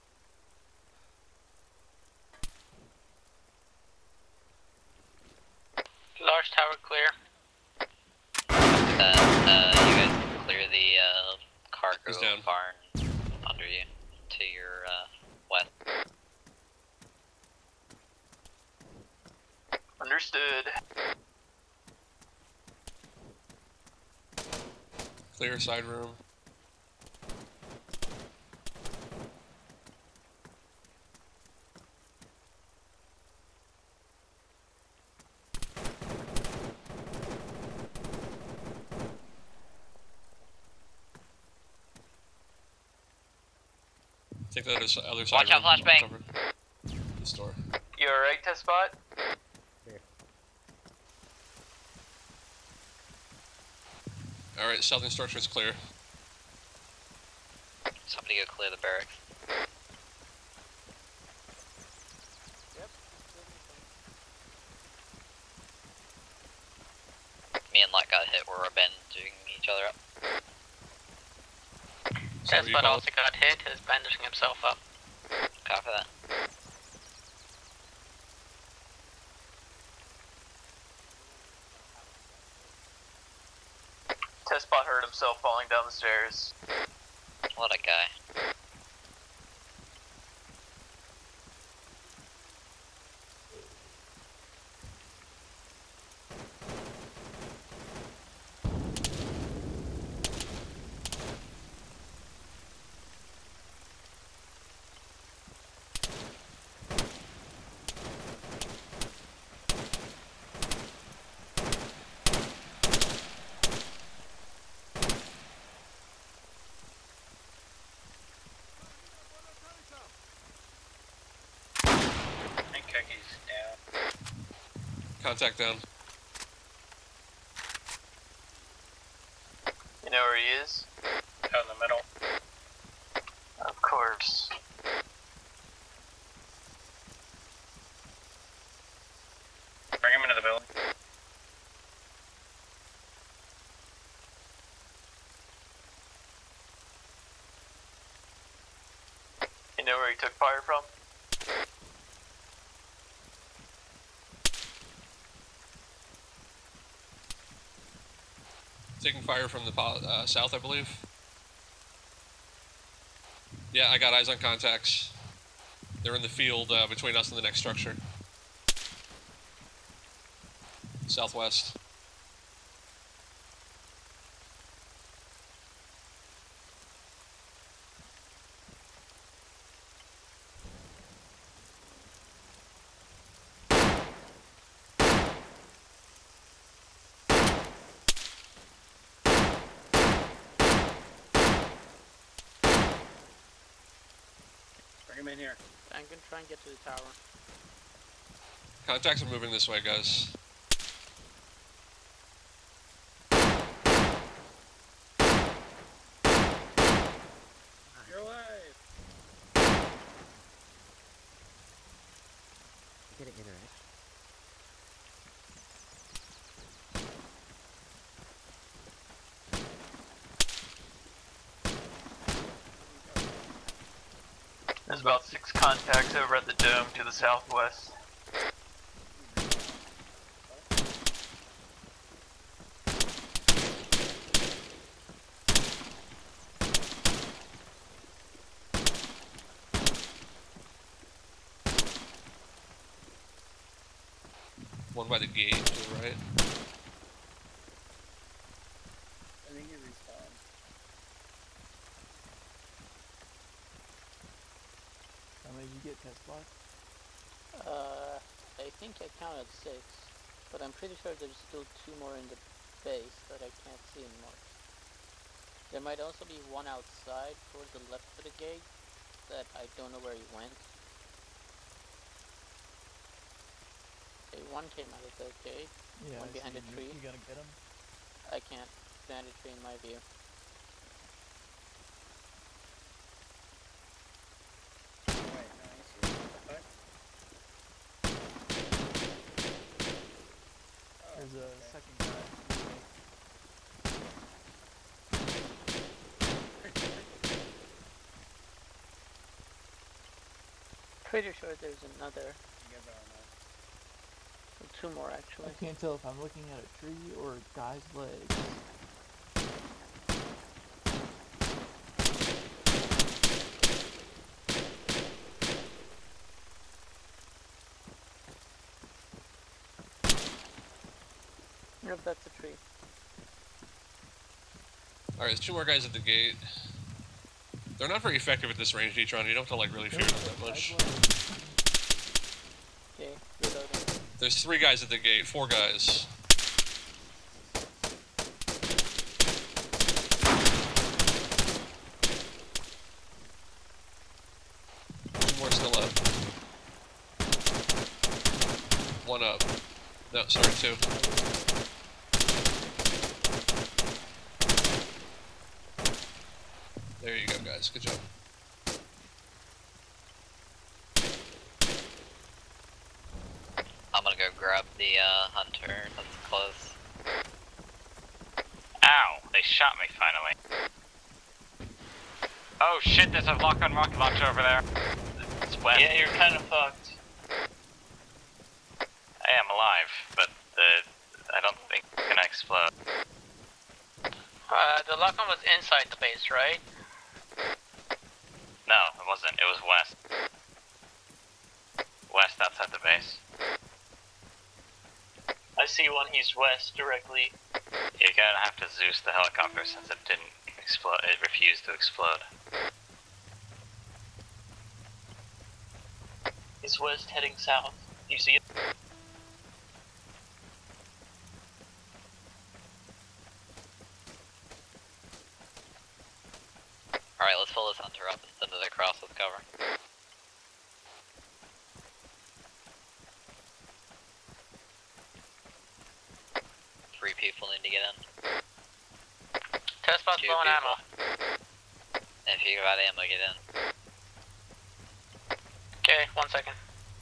Speaker 6: Large tower clear.
Speaker 7: You guys can clear the cargo
Speaker 3: down.
Speaker 7: barn under you to your west.
Speaker 9: Understood.
Speaker 3: Clear side room. Take the other side
Speaker 7: Watch out,
Speaker 3: room.
Speaker 7: flashbang.
Speaker 3: Cover this door.
Speaker 9: You alright, test spot?
Speaker 3: Alright, southern structure is clear.
Speaker 7: Somebody go clear the barracks. Me and Luck got hit, we're bandaging each other up.
Speaker 6: Test spot also got hit, is bandaging himself up.
Speaker 7: Copy that.
Speaker 9: Test spot hurt himself falling down the stairs.
Speaker 7: What a guy.
Speaker 3: Contact down.
Speaker 9: You know where he is?
Speaker 6: Out in the middle.
Speaker 9: Of course.
Speaker 6: Bring him into the building.
Speaker 9: You know where he took fire from?
Speaker 3: Taking fire from the south, I believe. Yeah, I got eyes on contacts. They're in the field between us and the next structure. Southwest.
Speaker 12: Bring him in here.
Speaker 6: I'm gonna try and get to the tower.
Speaker 3: Contacts are moving this way, guys.
Speaker 12: You're alive.
Speaker 4: Get an interact.
Speaker 9: There's about 6 contacts over at the dome to the southwest.
Speaker 3: One by the gate to the right.
Speaker 12: I think he respawned.
Speaker 11: How many did you get, test block?
Speaker 6: I think I counted 6, but I'm pretty sure there's still 2 more in the base that I can't see anymore. There might also be one outside towards the left of the gate that I don't know where he went. Okay, one came out of the gate,
Speaker 11: Yeah,
Speaker 6: one
Speaker 11: I
Speaker 6: behind
Speaker 11: see
Speaker 6: a
Speaker 11: him.
Speaker 6: tree.
Speaker 11: You gotta get him.
Speaker 6: I can't. Behind a tree in my view.
Speaker 12: Right, now you see him. Okay. Oh,
Speaker 11: There's a
Speaker 12: okay.
Speaker 11: second guy.
Speaker 6: Pretty sure there's another.
Speaker 12: You guys are on
Speaker 6: 2 more
Speaker 11: I
Speaker 6: actually.
Speaker 11: can't tell if I'm looking at a tree or a guy's legs.
Speaker 6: Nope, that's a tree.
Speaker 3: Alright, there's 2 more guys at the gate. They're not very effective at this range, Detron. You don't have to like really fear them that much.
Speaker 6: Okay, reloading.
Speaker 3: There's 3 guys at the gate, 4 guys. Two more still up. 1 up. No, sorry, 2. There you go, guys. Good job.
Speaker 2: I'm gonna go grab the hunter that's close.
Speaker 7: Ow! They shot me finally. Oh shit, there's a lock-on rocket launcher over there. It's west.
Speaker 6: Yeah, you're kind of fucked.
Speaker 7: I am alive, but I don't think it's gonna explode.
Speaker 6: The lock-on was inside the base, right?
Speaker 7: No, it wasn't. It was west. West outside the base.
Speaker 6: I see one east-west directly.
Speaker 7: You're gonna have to Zeus the helicopter since it didn't explode. It refused to explode.
Speaker 6: It's west heading south. You see it?
Speaker 2: Alright, let's pull this hunter up and send it across with cover. Three people need to get in.
Speaker 6: Test spot's
Speaker 2: 2
Speaker 6: low on
Speaker 2: people.
Speaker 6: ammo.
Speaker 2: If you got ammo, get in.
Speaker 6: Okay, 1 second.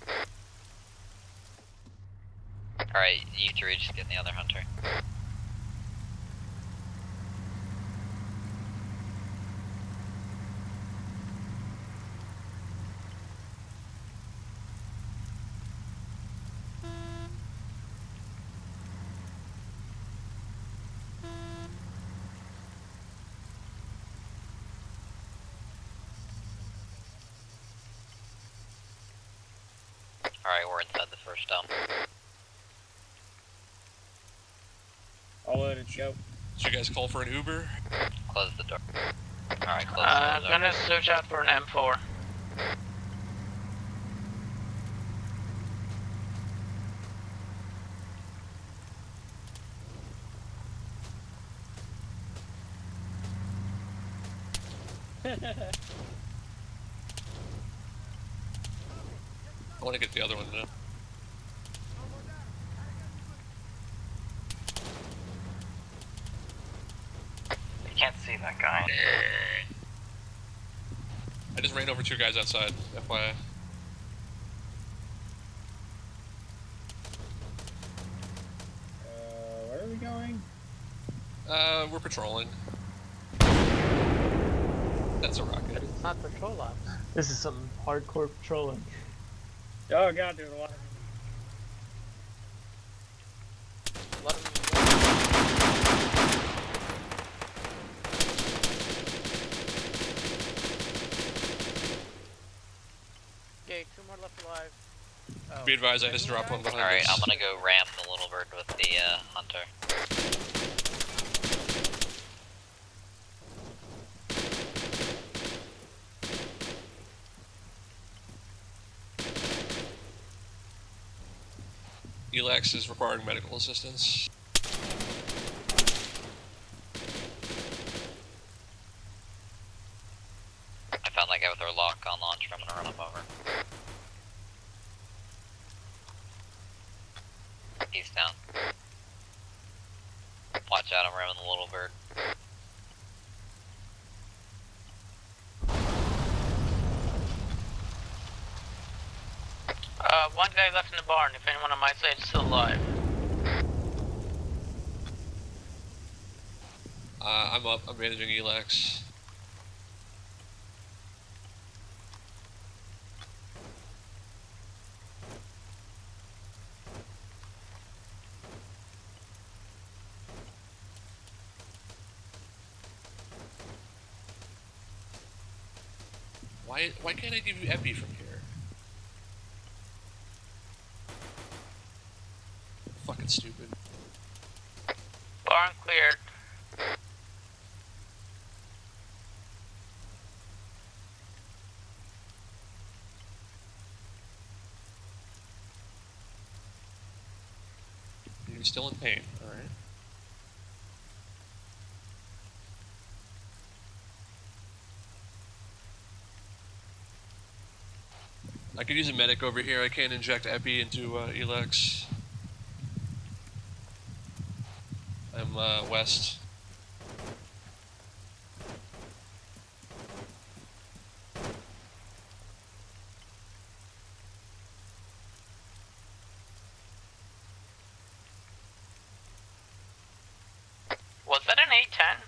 Speaker 2: Alright, you 3 just get in the other hunter.
Speaker 7: Alright, we're inside the first dome.
Speaker 12: All loaded, go.
Speaker 3: Did you guys call for an Uber?
Speaker 7: Close the door. Alright, close the door.
Speaker 6: I'm gonna search out for an M4.
Speaker 3: I want to get the other one now.
Speaker 7: I can't see that guy.
Speaker 3: I just ran over 2 guys outside, FYI.
Speaker 12: Where are we going?
Speaker 3: We're patrolling. That's a rocket.
Speaker 6: But it's not patrol ops.
Speaker 11: This is some hardcore patrolling.
Speaker 12: Oh god, there's a lot of
Speaker 6: A lot of them. Okay, 2 more left alive. Oh.
Speaker 3: Be advised, I just dropped one behind
Speaker 7: Alright,
Speaker 3: us.
Speaker 7: I'm gonna go ram the little bird with the hunter.
Speaker 3: Elax is requiring medical assistance.
Speaker 7: I found that guy with our lock on launch. I'm gonna run him over. He's down. Watch out, I'm ramming the little bird.
Speaker 6: One guy left in the barn, if anyone on my side is still alive.
Speaker 3: I'm up, I'm managing Elax. Why can't I give you epi from here? Fucking stupid.
Speaker 6: Barn cleared.
Speaker 3: You're still in pain, alright? I could use a medic over here. I can't inject epi into Elax. I'm west.
Speaker 6: Was that an A10?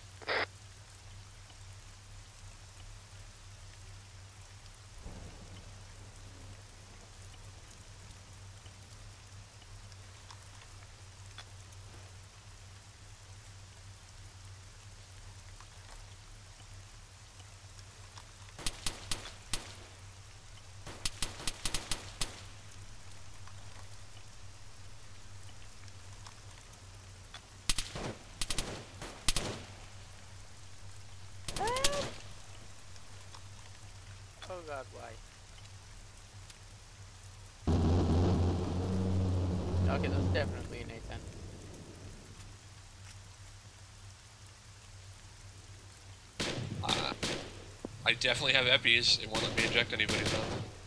Speaker 6: Oh god, why? Okay, that was definitely an A10.
Speaker 3: I definitely have epis. It won't let me inject anybody though.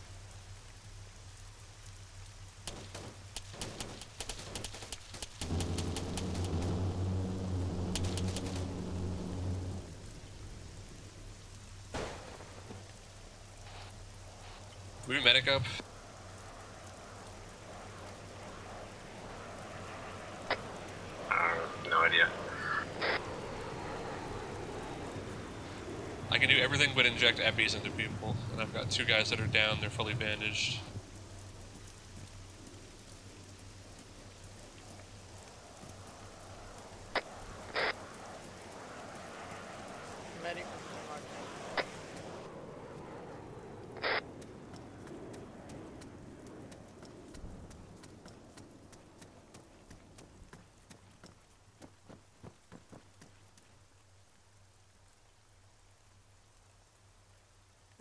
Speaker 3: Move medic up.
Speaker 9: No idea.
Speaker 3: I can do everything but inject epis into people, and I've got 2 guys that are down, they're fully bandaged.
Speaker 6: Medic.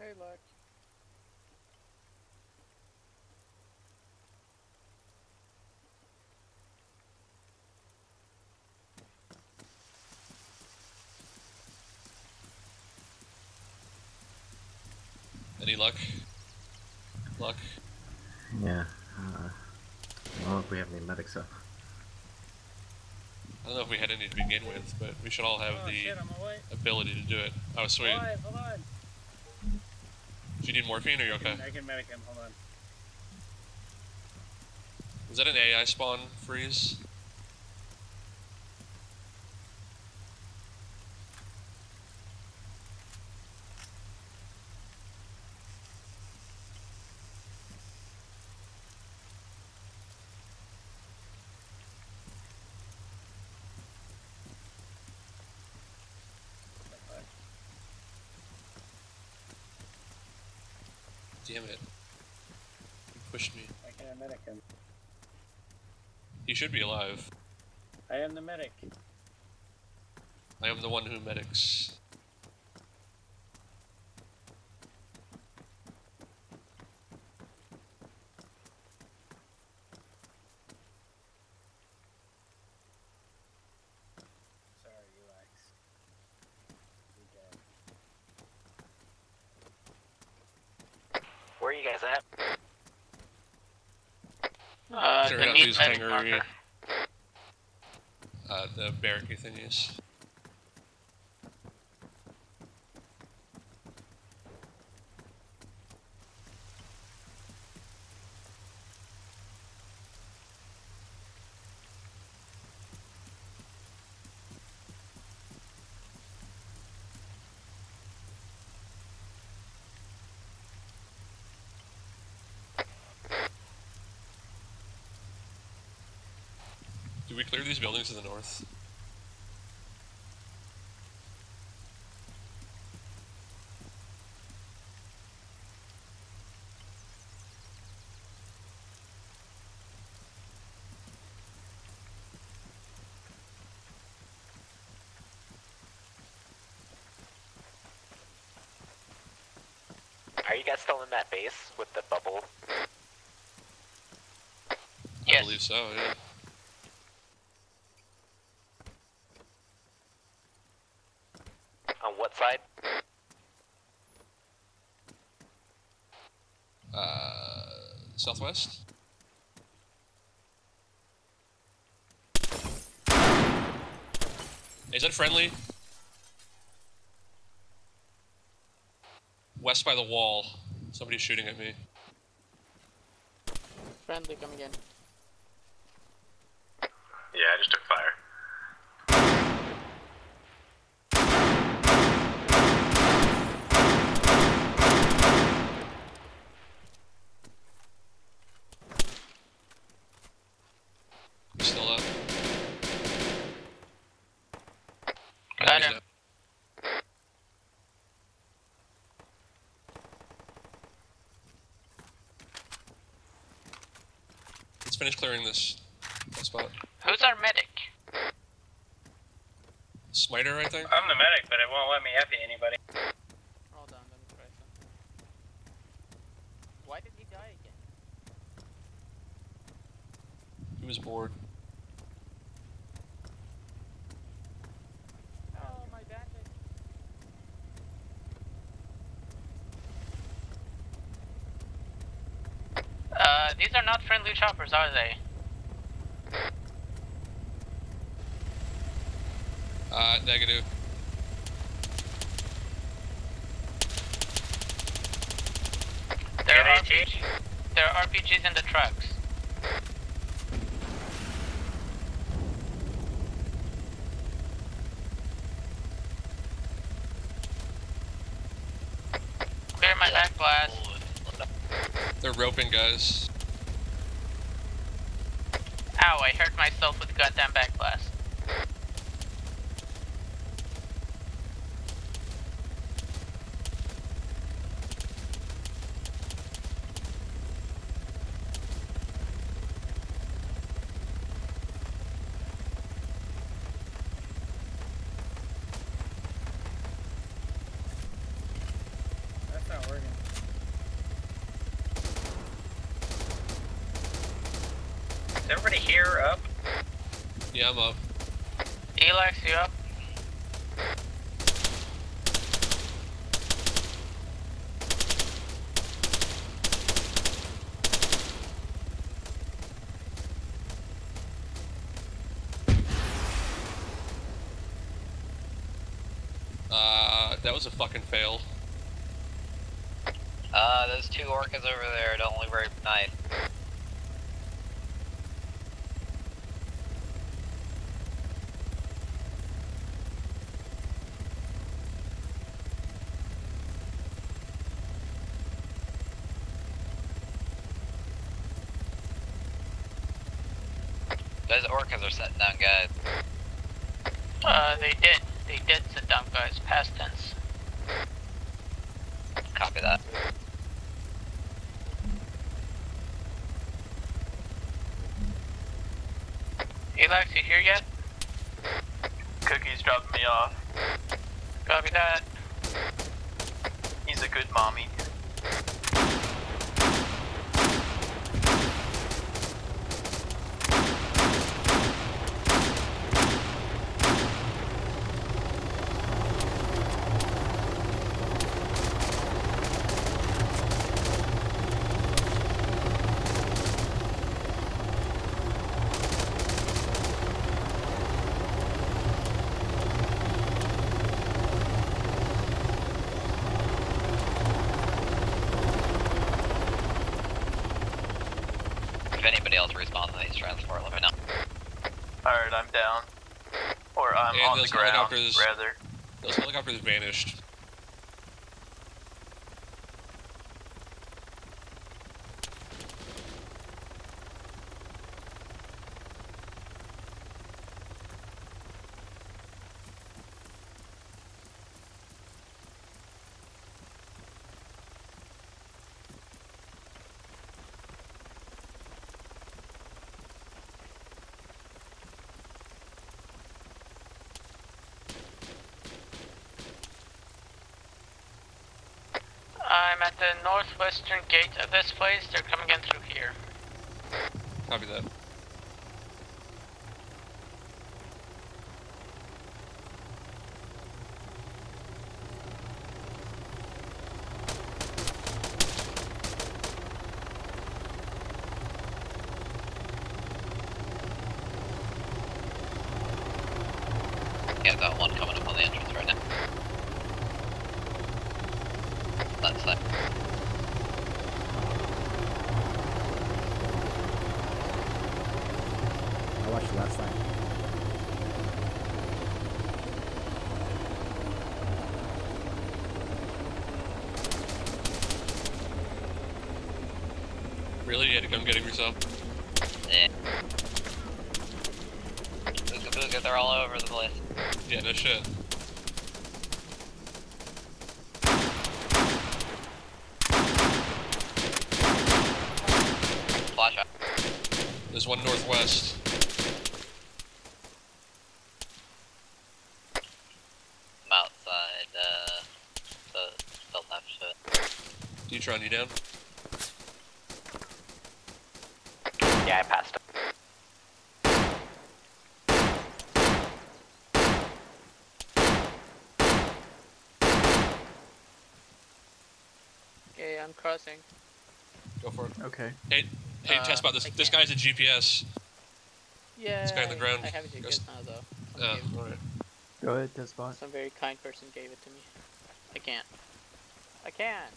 Speaker 6: Hey, Lex.
Speaker 3: Any luck? Luck?
Speaker 13: Yeah. I don't know if we have any medics up.
Speaker 3: I don't know if we had any to begin with, but we should all have
Speaker 12: Oh,
Speaker 3: the
Speaker 12: shit, I'm awake.
Speaker 3: ability to do it. Oh, sweet.
Speaker 12: Alive, alive.
Speaker 3: Do you need morphine or are you okay?
Speaker 12: I can medic him, hold on.
Speaker 3: Was that an AI spawn freeze? Damn it. You pushed me.
Speaker 12: I can't medic him.
Speaker 3: He should be alive.
Speaker 12: I am the medic.
Speaker 3: I am the one who medics.
Speaker 12: Sorry, Lex. You're dead.
Speaker 7: Where are you guys at?
Speaker 3: Sure,
Speaker 7: The
Speaker 3: not
Speaker 7: meat
Speaker 3: these
Speaker 7: medic
Speaker 3: hangar,
Speaker 7: marker.
Speaker 3: the barracky thingies. Do we clear these buildings to the north?
Speaker 7: Are you guys still in that base with the bubble?
Speaker 3: I believe so, yeah.
Speaker 7: On what side?
Speaker 3: Southwest? Is that friendly? West by the wall. Somebody's shooting at me.
Speaker 6: Friendly coming in.
Speaker 9: Yeah, I just took fire.
Speaker 3: Still up.
Speaker 7: Got him.
Speaker 3: Let's finish clearing this spot.
Speaker 7: Who's our medic?
Speaker 3: Smiter, I think?
Speaker 12: I'm the medic, but it won't let me epi anybody.
Speaker 6: Hold on, let me try something. Why did he die again?
Speaker 3: He was bored.
Speaker 6: Oh, my bandage.
Speaker 7: These are not friendly choppers, are they?
Speaker 3: Negative.
Speaker 7: There are RPGs in the trucks. Clear my back blast.
Speaker 3: They're roping guys.
Speaker 7: Ow, I hurt myself with goddamn back blast.
Speaker 12: That's not working. You're up.
Speaker 3: Yeah, I'm up.
Speaker 6: Elax, you up?
Speaker 3: That was a fucking fail.
Speaker 7: Those two orcas over there don't look very nice. Those orcas are sitting down, guys.
Speaker 6: They did sit down, guys. Past tense.
Speaker 7: Copy that.
Speaker 6: Elax, you here yet?
Speaker 9: Cookie's dropping me off.
Speaker 6: Copy that.
Speaker 9: He's a good mommy.
Speaker 7: If anybody else responds to these transport, let me know.
Speaker 9: Alright, I'm down. Or I'm on the ground, rather.
Speaker 3: Those helicopters vanished.
Speaker 6: I'm at the northwestern gate of this place. They're coming in through here.
Speaker 3: Copy that.
Speaker 7: Yeah, that one coming up on the entrance right now. That's that.
Speaker 4: I watched the left side.
Speaker 3: Really? You had to come get him yourself?
Speaker 7: Yeah. Booga booga, they're all over the place.
Speaker 3: Yeah, no shit.
Speaker 7: Flash out.
Speaker 3: There's one northwest.
Speaker 7: I'm outside, the left foot.
Speaker 3: D-Tron, you down?
Speaker 7: Yeah, I passed it.
Speaker 6: Okay, I'm crossing.
Speaker 3: Go for it.
Speaker 11: Okay.
Speaker 3: Hey, test about this. This guy's a GPS.
Speaker 6: Yeah.
Speaker 3: This guy on the ground.
Speaker 6: I have a GPS now, though.
Speaker 3: Alright.
Speaker 11: Go ahead, test spot.
Speaker 6: Some very kind person gave it to me. I can't. I can't.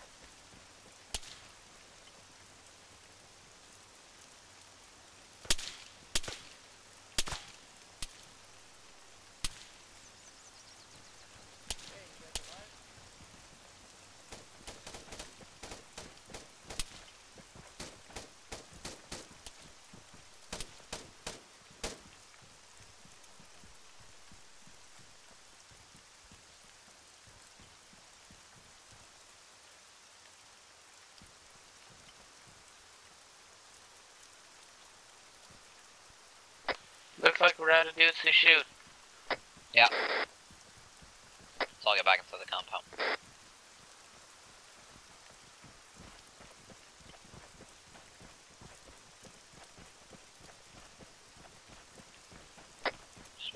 Speaker 6: Looks like we're out of dudes to shoot.
Speaker 7: Yeah. So I'll get back into the compound.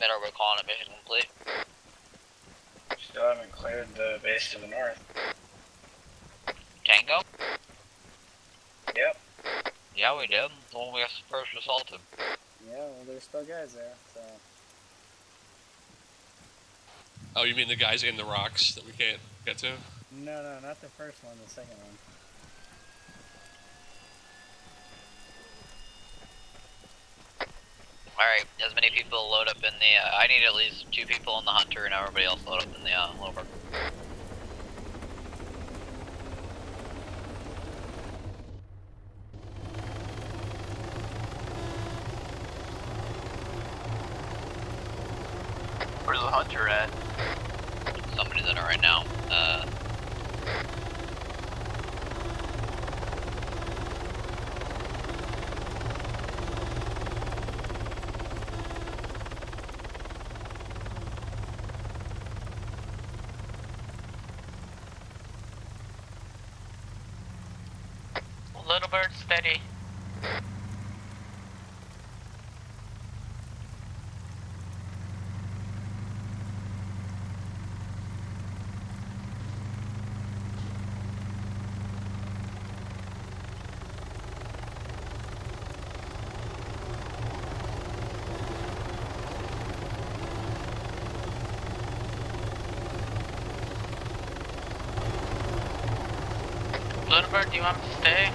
Speaker 7: Transmitter, we're calling it mission complete.
Speaker 12: Still haven't cleared the base to the north.
Speaker 7: Tango?
Speaker 12: Yep.
Speaker 7: Yeah, we did. The one we first assaulted.
Speaker 12: Yeah, well, there's still guys there, so.
Speaker 3: Oh, you mean the guys in the rocks that we can't get to?
Speaker 12: No, not the first one, the second one.
Speaker 7: Alright, as many people load up in the, I need at least 2 people in the Hunter and everybody else load up in the, Lower.
Speaker 9: Where's the Hunter at?
Speaker 7: Somebody's in it right now.
Speaker 6: Little bird, steady. Little bird, do you want me to stay?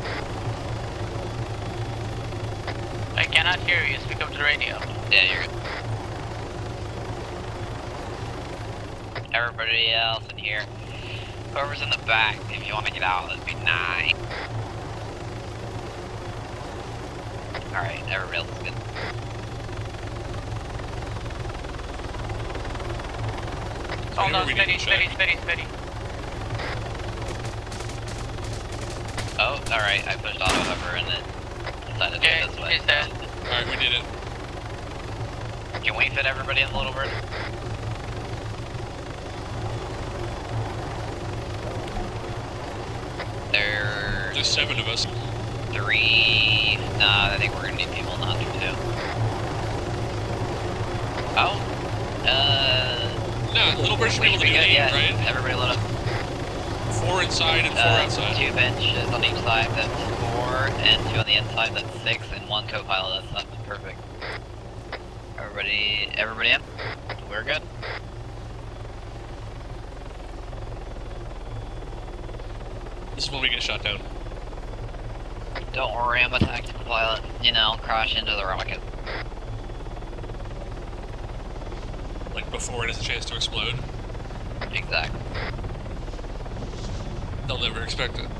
Speaker 6: I cannot hear you, speak up to the radio.
Speaker 7: Yeah, you're good. Everybody else in here. Whoever's in the back, if you want to get out, that'd be nice. Alright, everybody else is good.
Speaker 6: Hold on, steady.
Speaker 7: Oh, alright, I pushed auto hover and it decided to go this way.
Speaker 6: He's dead.
Speaker 3: Alright, we did it.
Speaker 7: Can we fit everybody in the Little Bird?
Speaker 3: There's 7 of us.
Speaker 7: 3... Nah, I think we're gonna need people in the Hunter too. Oh?
Speaker 3: No, Little Bird should be able to do
Speaker 7: good,
Speaker 3: 8,
Speaker 7: yeah.
Speaker 3: right?
Speaker 7: Everybody load up.
Speaker 3: 4 inside and 4 outside.
Speaker 7: 2 benches on each side, that's 4, and 2 on the inside, that's 6, and 1 co-pilot, that's 7. Perfect. Everybody in? We're good.
Speaker 3: This is when we get shot down.
Speaker 7: Don't worry, I'm a tactical pilot. You know, crash into the rocket.
Speaker 3: Like before it has a chance to explode.
Speaker 7: Exactly.
Speaker 3: They'll never expect it.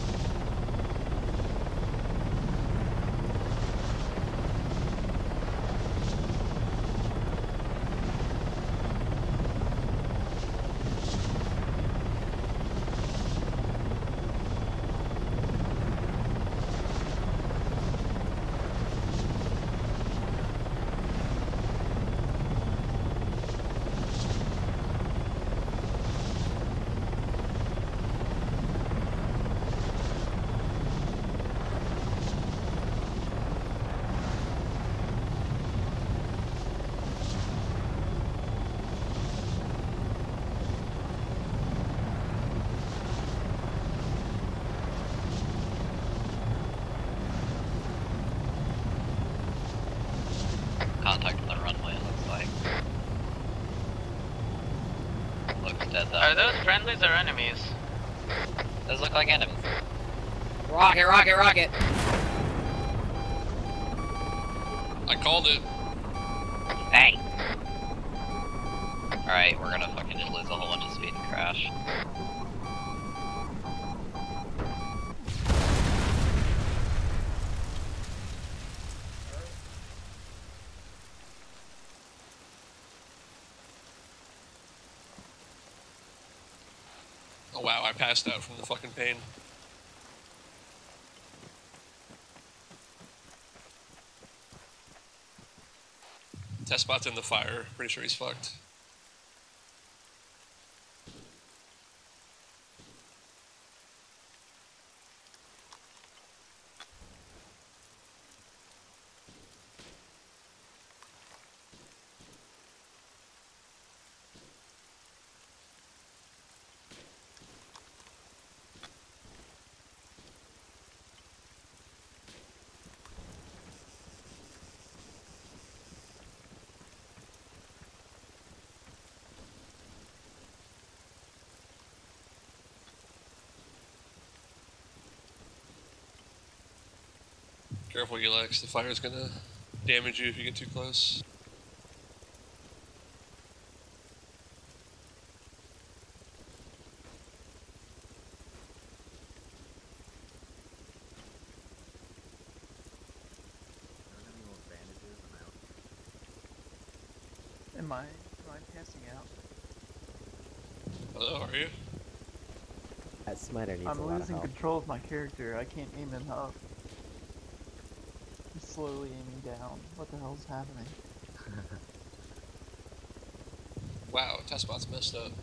Speaker 7: Contact on the runway, it looks like. Looks dead though.
Speaker 6: Are those friendlies or enemies?
Speaker 7: Those look like enemies. Rocket, rocket, rocket!
Speaker 3: I called it.
Speaker 7: Hey! Alright, we're gonna fucking just lose a whole bunch of speed and crash.
Speaker 3: Oh wow, I passed out from the fucking pain. Test spot's in the fire. Pretty sure he's fucked. Careful, Elex. The fire's gonna damage you if you get too close.
Speaker 11: Am I passing out?
Speaker 3: Hello, are you?
Speaker 4: That Smiter needs
Speaker 11: I'm
Speaker 4: a lot of
Speaker 11: losing
Speaker 4: help.
Speaker 11: control of my character. I can't aim him up. I'm slowly aiming down. What the hell's happening?
Speaker 3: Wow, test spot's messed up.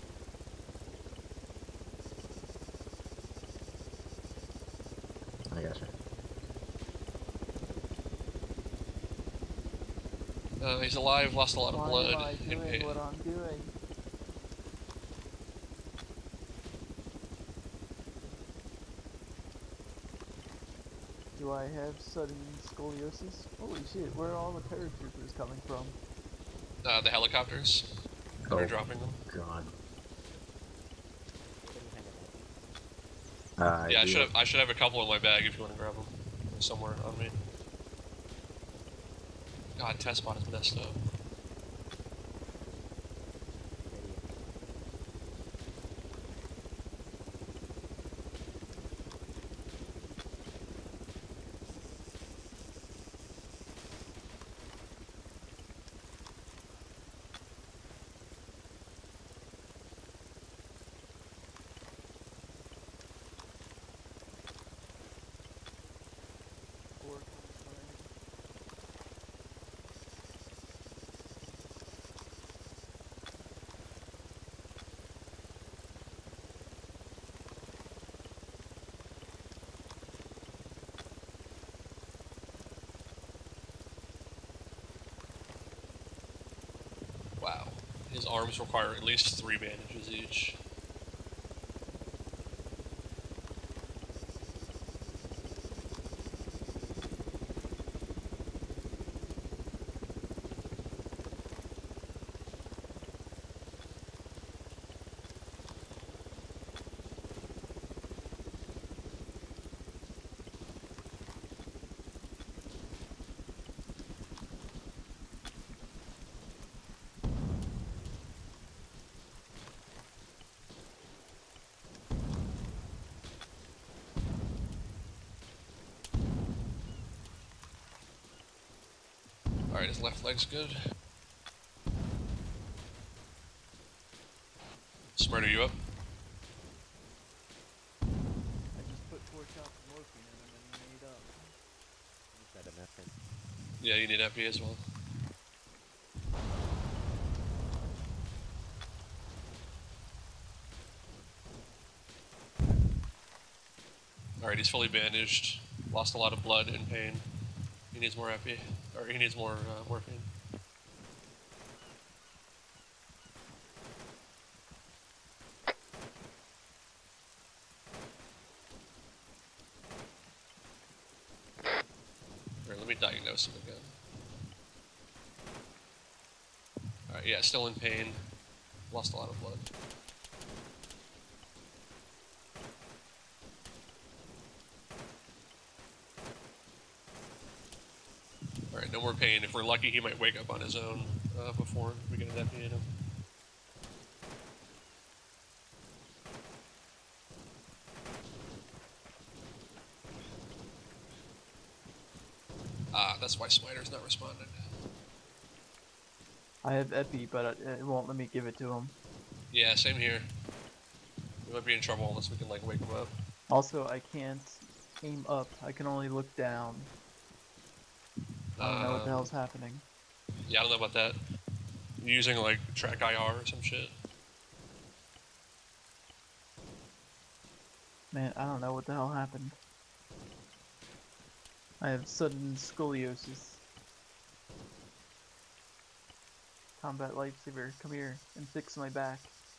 Speaker 13: I gotcha.
Speaker 3: He's alive, lost a lot of
Speaker 11: Why
Speaker 3: blood.
Speaker 11: am I
Speaker 3: and
Speaker 11: doing what I'm doing? Do I have sudden scoliosis? Holy shit, where are all the paratroopers coming from?
Speaker 3: The helicopters. They're dropping them.
Speaker 13: God.
Speaker 3: Yeah, I should have a couple in my bag if you want to grab them. They're somewhere on me. God, test spot is messed up. Wow. His arms require at least 3 bandages each. Alright, his left leg's good. Smart, are you up?
Speaker 11: I just put 4 shots of morphine in him and he made up.
Speaker 4: Is that enough?
Speaker 3: Yeah, you need FP as well. Alright, he's fully bandaged. Lost a lot of blood and pain. He needs more FP. Or he needs more morphine. Alright, let me diagnose him again. Alright, yeah, still in pain. Lost a lot of blood. Alright, no more pain. If we're lucky, he might wake up on his own before we get an FP in him. Ah, that's why Smiter's not responding.
Speaker 11: I have epi, but it won't let me give it to him.
Speaker 3: Yeah, same here. We might be in trouble unless we can, like, wake him up.
Speaker 11: Also, I can't aim up. I can only look down. I don't know what the hell's happening.
Speaker 3: Yeah, I don't know about that. You using, like, track IR or some shit?
Speaker 11: Man, I don't know what the hell happened. I have sudden scoliosis. Combat lifesaver, come here and fix my back.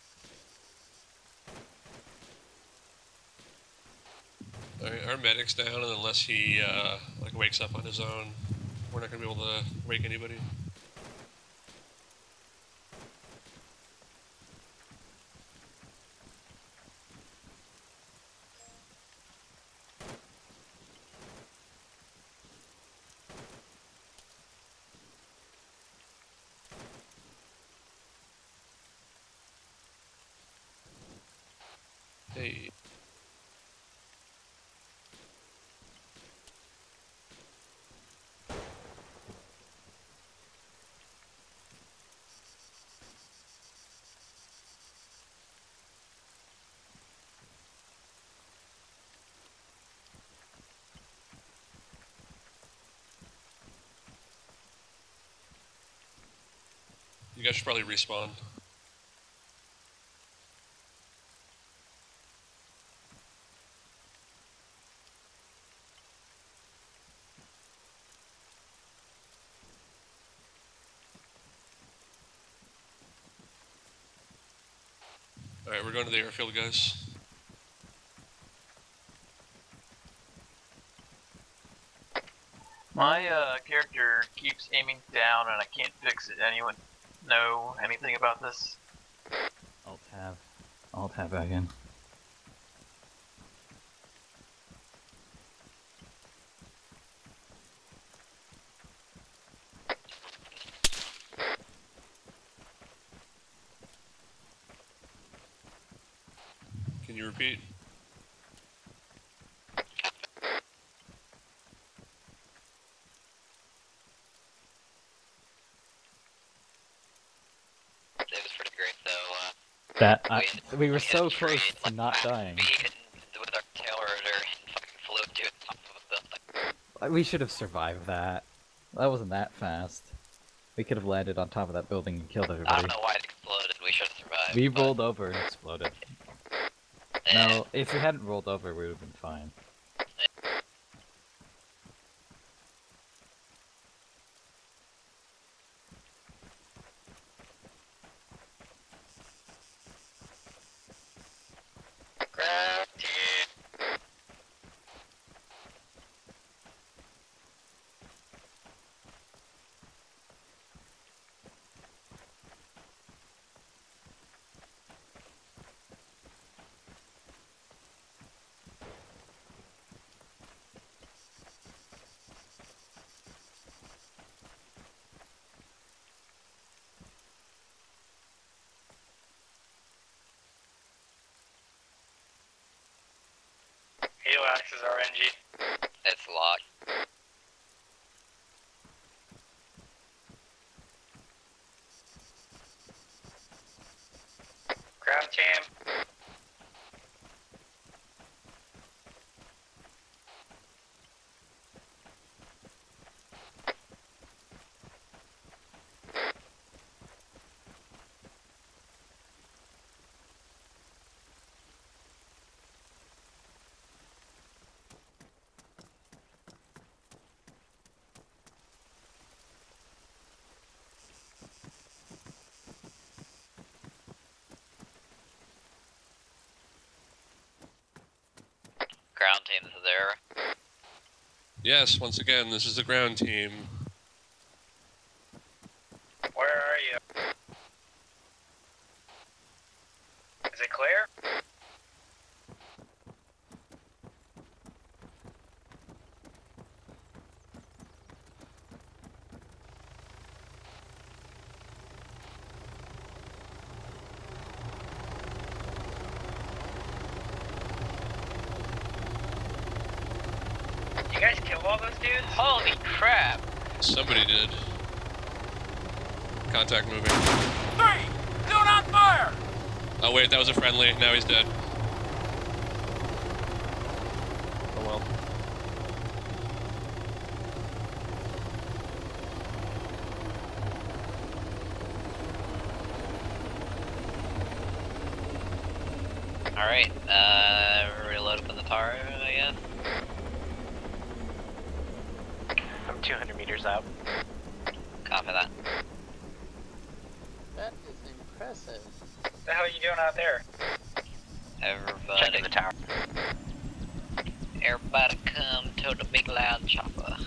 Speaker 3: Alright, our medic's down, and unless he, like, wakes up on his own, we're not gonna be able to wake anybody. Hey. You guys should probably respawn. Alright, we're going to the airfield, guys.
Speaker 9: My character keeps aiming down and I can't fix it. Anyone know anything about this?
Speaker 5: Alt tab again.
Speaker 3: Can you repeat?
Speaker 7: It was pretty great though.
Speaker 5: We were so close to not dying.
Speaker 7: With our tail rotor and fucking flew to the top of a building.
Speaker 5: We should have survived that. That wasn't that fast. We could have landed on top of that building and killed
Speaker 7: I
Speaker 5: everybody.
Speaker 7: don't know why it exploded. We should have survived.
Speaker 5: We
Speaker 7: but-
Speaker 5: rolled over and exploded. No, if we hadn't rolled over, we would have been fine.
Speaker 12: Helax is RNG.
Speaker 7: It's locked.
Speaker 12: Ground team.
Speaker 7: Ground team is there.
Speaker 3: Yes, once again, this is the ground team.
Speaker 12: Where are you? Is it clear? You guys kill all those dudes?
Speaker 7: Holy crap!
Speaker 3: Somebody did. Contact moving.
Speaker 14: 3! Do not fire!
Speaker 3: Oh wait, that was a friendly. Now he's dead. Oh well.
Speaker 7: Alright, reload up in the tower, I guess.
Speaker 9: I'm 200 meters out.
Speaker 7: Copy that.
Speaker 6: That is impressive.
Speaker 12: What the hell are you doing out there?
Speaker 7: Everybody.
Speaker 9: Checking the tower.
Speaker 7: Everybody come to the big loud chopper.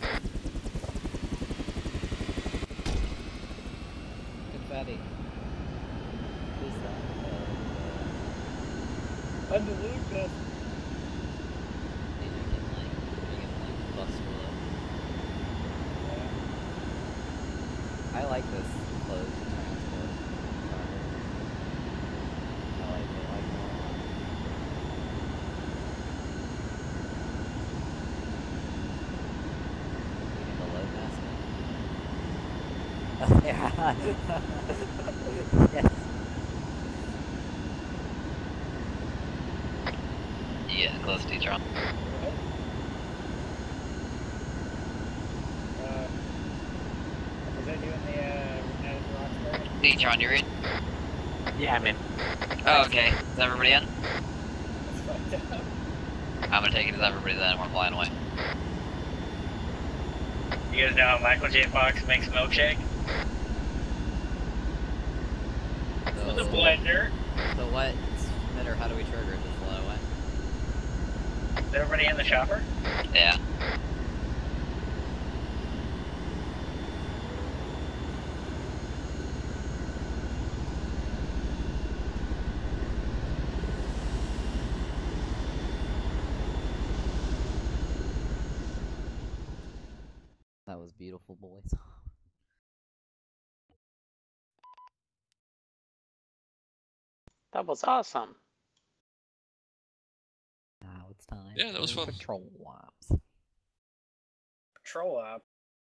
Speaker 2: Confetti. What is that?
Speaker 11: I'm the Lucas.
Speaker 2: Maybe we can like bust through it. I like this closed transport. I like it a lot. Yeah.
Speaker 7: Yeah, close to Detron.
Speaker 12: Was I doing the United Roxbury?
Speaker 7: Detron, you read?
Speaker 1: Yeah, man.
Speaker 7: Oh, okay. Is everybody in?
Speaker 12: That's fucked up.
Speaker 7: I'm gonna take it as everybody then, we're flying away.
Speaker 12: You guys know how Michael J. Fox makes a milkshake? With a blender.
Speaker 2: So what, Smitter, how do we trigger it? Just fly away?
Speaker 12: Is everybody in the chopper?
Speaker 7: Yeah.
Speaker 2: That was beautiful, boys.
Speaker 6: That was awesome.
Speaker 2: Now it's time
Speaker 3: Yeah, that was
Speaker 2: for
Speaker 3: fun.
Speaker 2: patrol ops.
Speaker 12: Patrol op.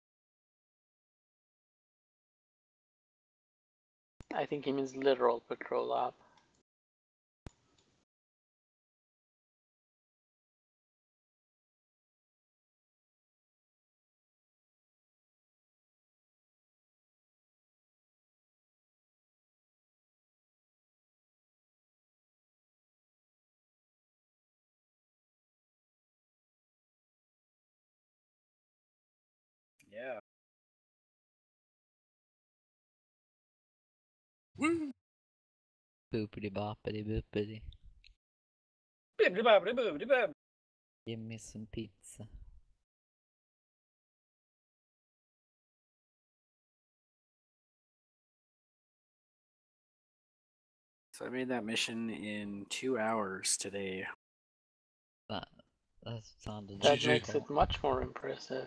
Speaker 6: I think he means literal patrol op.
Speaker 12: Yeah.
Speaker 3: Woo!
Speaker 2: Boopity boppity boopity.
Speaker 12: Bibbidi-bobbidi-boobidi-bob.
Speaker 2: Give me some pizza.
Speaker 1: So I made that mission in 2 hours today.
Speaker 2: That sounded
Speaker 6: That
Speaker 3: GG.
Speaker 6: makes it much more impressive.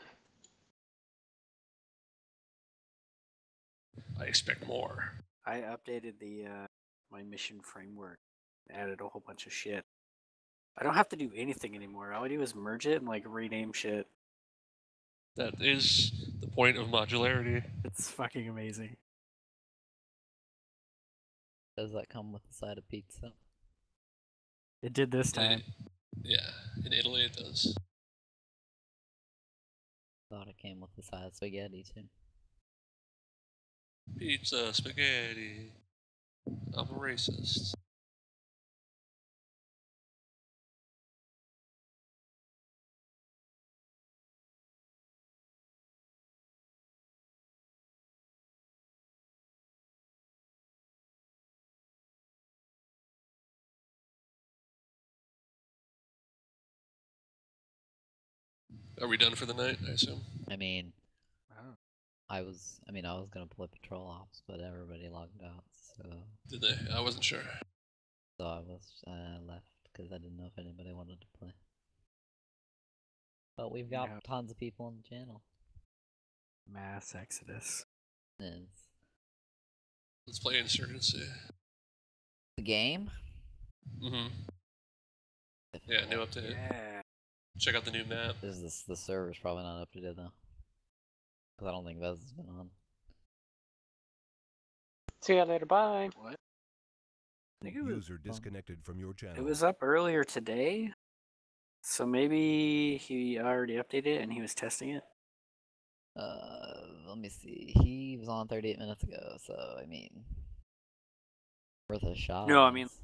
Speaker 3: I expect more.
Speaker 1: I updated the my mission framework, added a whole bunch of shit. I don't have to do anything anymore. All I do is merge it and like rename shit.
Speaker 3: That is the point of modularity.
Speaker 1: It's fucking amazing.
Speaker 2: Does that come with a side of pizza?
Speaker 1: It did this time.
Speaker 3: Yeah, in Italy it does.
Speaker 2: Thought it came with a side of spaghetti too.
Speaker 3: Pizza, spaghetti. I'm a racist. Are we done for the night, I assume?
Speaker 2: I mean,
Speaker 1: Wow.
Speaker 2: I was gonna play patrol ops, but everybody logged out, so
Speaker 3: Did they? I wasn't sure.
Speaker 2: I was left because I didn't know if anybody wanted to play. But we've got
Speaker 1: Yeah.
Speaker 2: tons of people on the channel.
Speaker 1: Mass exodus.
Speaker 2: It's
Speaker 3: Let's play Insurgency.
Speaker 2: the game.
Speaker 3: Mm-hmm. Yeah, new update.
Speaker 1: Yeah.
Speaker 3: Check out the new map.
Speaker 2: The server's probably not up to date though, because I don't think Vez has been on.
Speaker 6: See you later, bye.
Speaker 1: What? I think it was,
Speaker 10: User disconnected from your channel.
Speaker 1: it was up earlier today. So maybe he already updated it and he was testing it.
Speaker 2: Let me see. He was on 38 minutes ago, so I mean, worth a shot.
Speaker 1: No, I mean